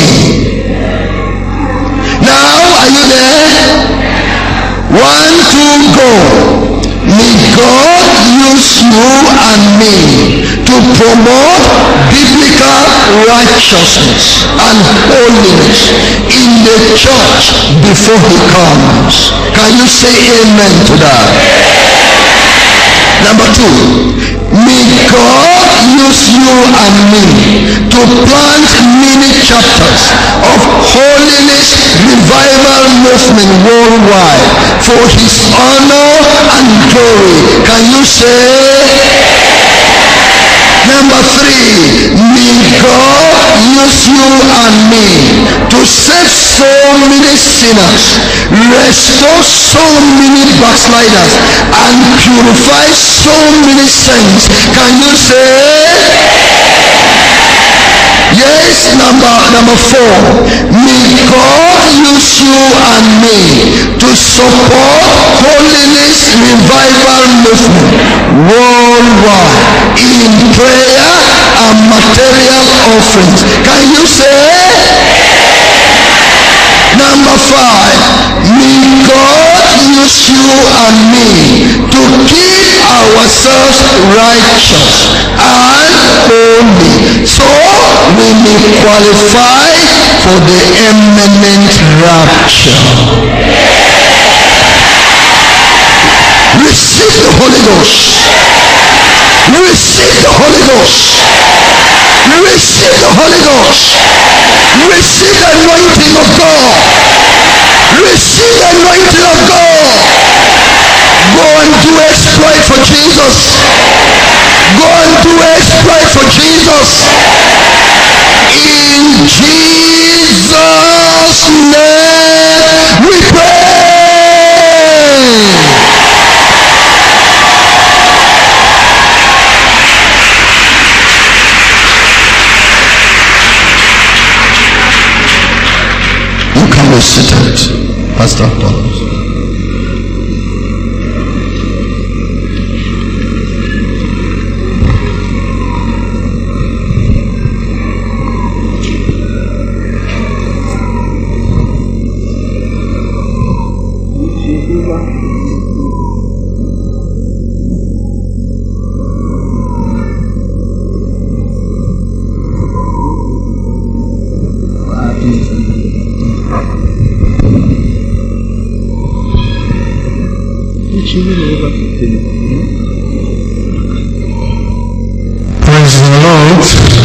Now, are you there? One, two, go. May God use you and me to promote biblical righteousness and holiness in the church before he comes. Can you say amen to that? Number two, may God use you and me to plant many chapters of holiness revival movement worldwide for his honor and glory. Can you say? Number three, may God use you and me to save so many sinners, restore so many backsliders, and purify so many saints. Can you say? Yes. Number number four, may God use you and me to support holiness revival movement worldwide in prayer and material offerings. Can you say? Number five, may God use you and me to keep ourselves righteous and holy, so we may qualify for the imminent rapture. Receive the Holy Ghost. Receive the Holy Ghost. Receive the Holy Ghost. Receive the anointing of God. Receive the anointing of God. Go and do exploit for Jesus. Go and do exploit for Jesus. In Jesus' name we pray. You can be seated, Pastor Apollos. Praise the Lord.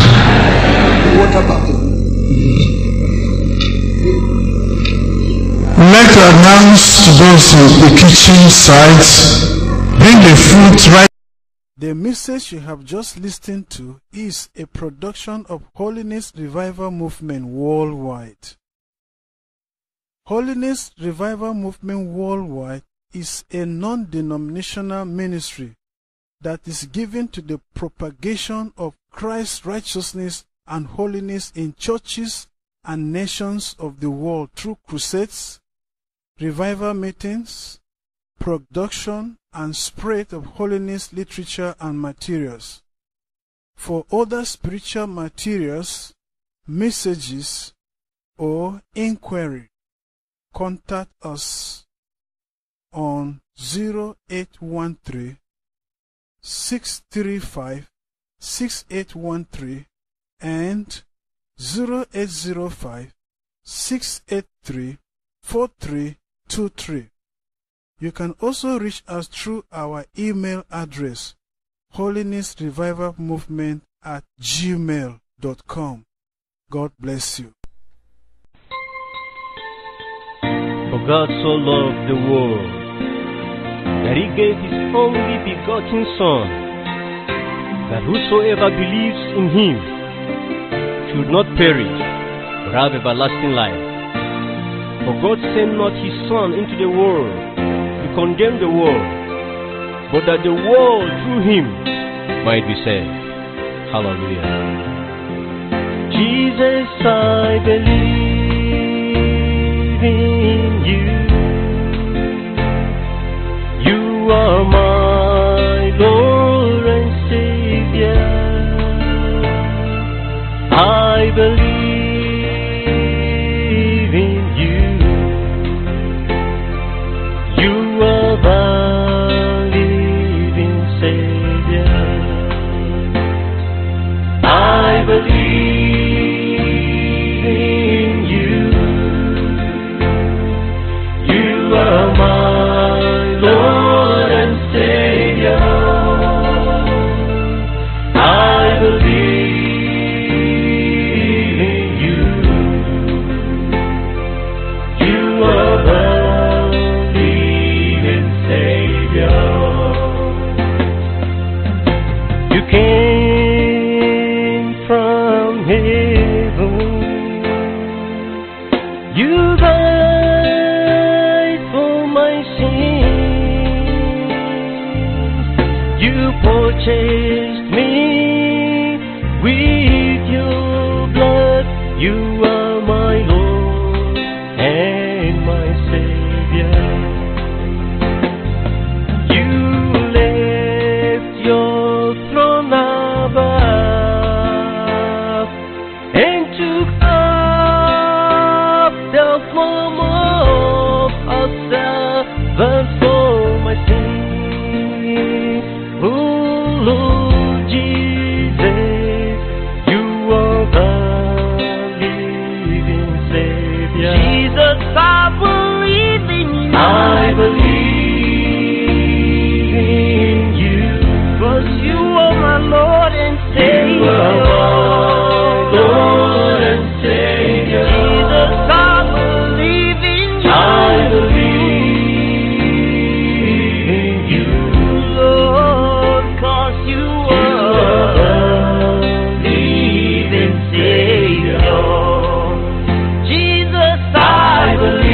We'd like to announce to those in the kitchen sides, bring the fruit right. The message you have just listened to is a production of Holiness Revival Movement Worldwide. Holiness Revival Movement Worldwide is a non-denominational ministry that is given to the propagation of Christ's righteousness and holiness in churches and nations of the world through crusades, revival meetings, production and spread of holiness literature and materials. For other spiritual materials, messages, or inquiry, contact us on zero eight one three, six three five, six eight one three and zero eight zero five, six eight three, four three two three. You can also reach us through our email address, holiness revival movement at gmail dot com. God bless you. For God so loved the world, that he gave his only begotten Son, that whosoever believes in him should not perish, but have everlasting life. For God sent not his Son into the world to condemn the world, but that the world through him might be saved. Hallelujah. Jesus, I believe in you. You are my Lord and Savior. I believe purchased me with your blood. You are my Lord and my Savior. You left your throne above and took up the form of a servant for my sin. Oh Lord Jesus, you are the living Savior. Jesus, I believe in you. I believe in you. 'Cause you are my Lord and Savior. You are my Lord and Savior. Jesus, I believe in you. I believe in you. Lord, 'cause you are the living Savior. Jesus, I I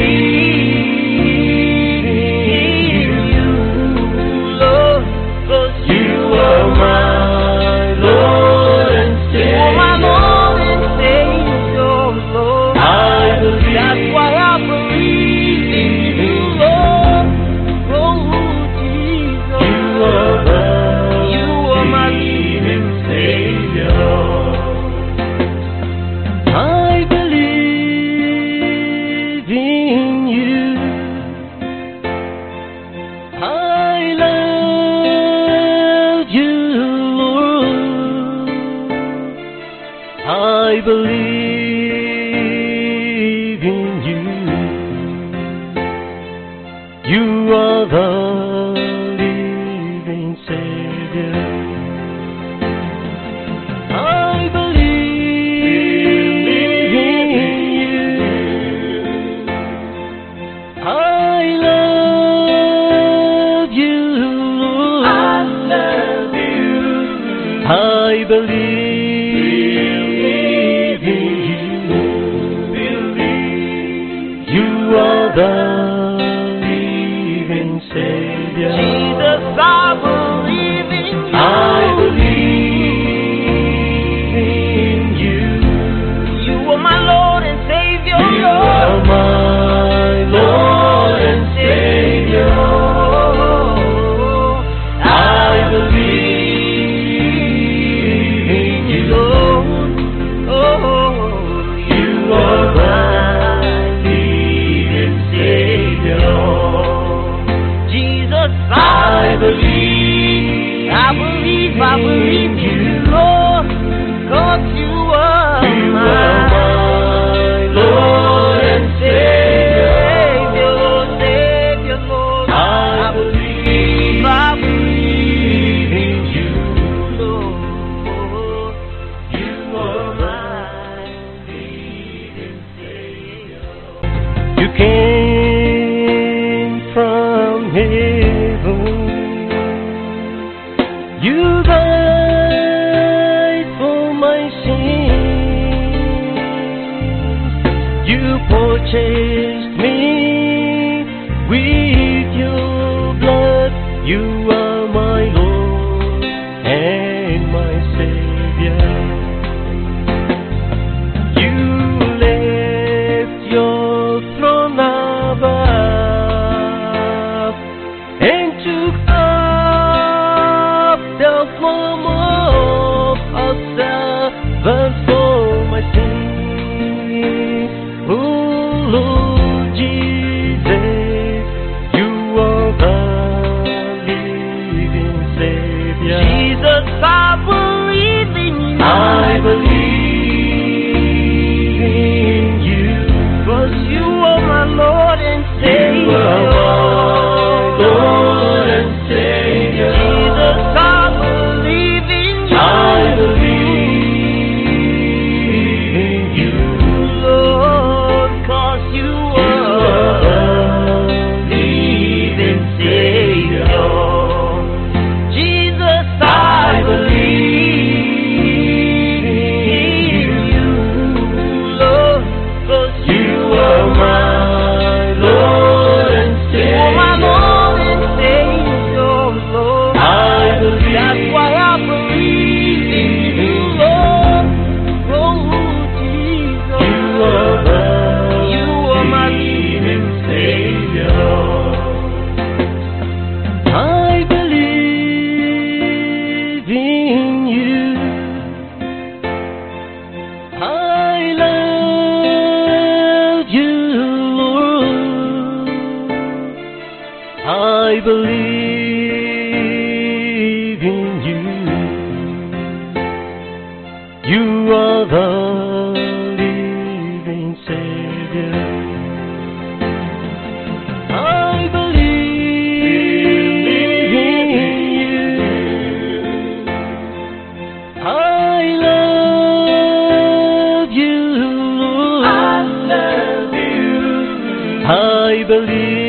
believe in you. Lord, 'cause You are my Lord and you are my Savior. Lord and Savior, Lord. I believe. That's why I believe in you, Lord. Oh, Jesus. You are the You are my living Savior. I believe in you. I love you, Lord. I believe in you. You are the living Savior. I believe in you. I love you, Lord. I love you. I believe in you. You are the living Savior. Jesus, I believe in you. I believe in you. You are my Lord and Savior, You are Lord. my Lord and Savior. I believe in you. Lord. Oh, You are my living Savior. you. I love you, Lord. I believe in you. You are the living Savior. I believe in you. I love you, Lord. I love you. I believe.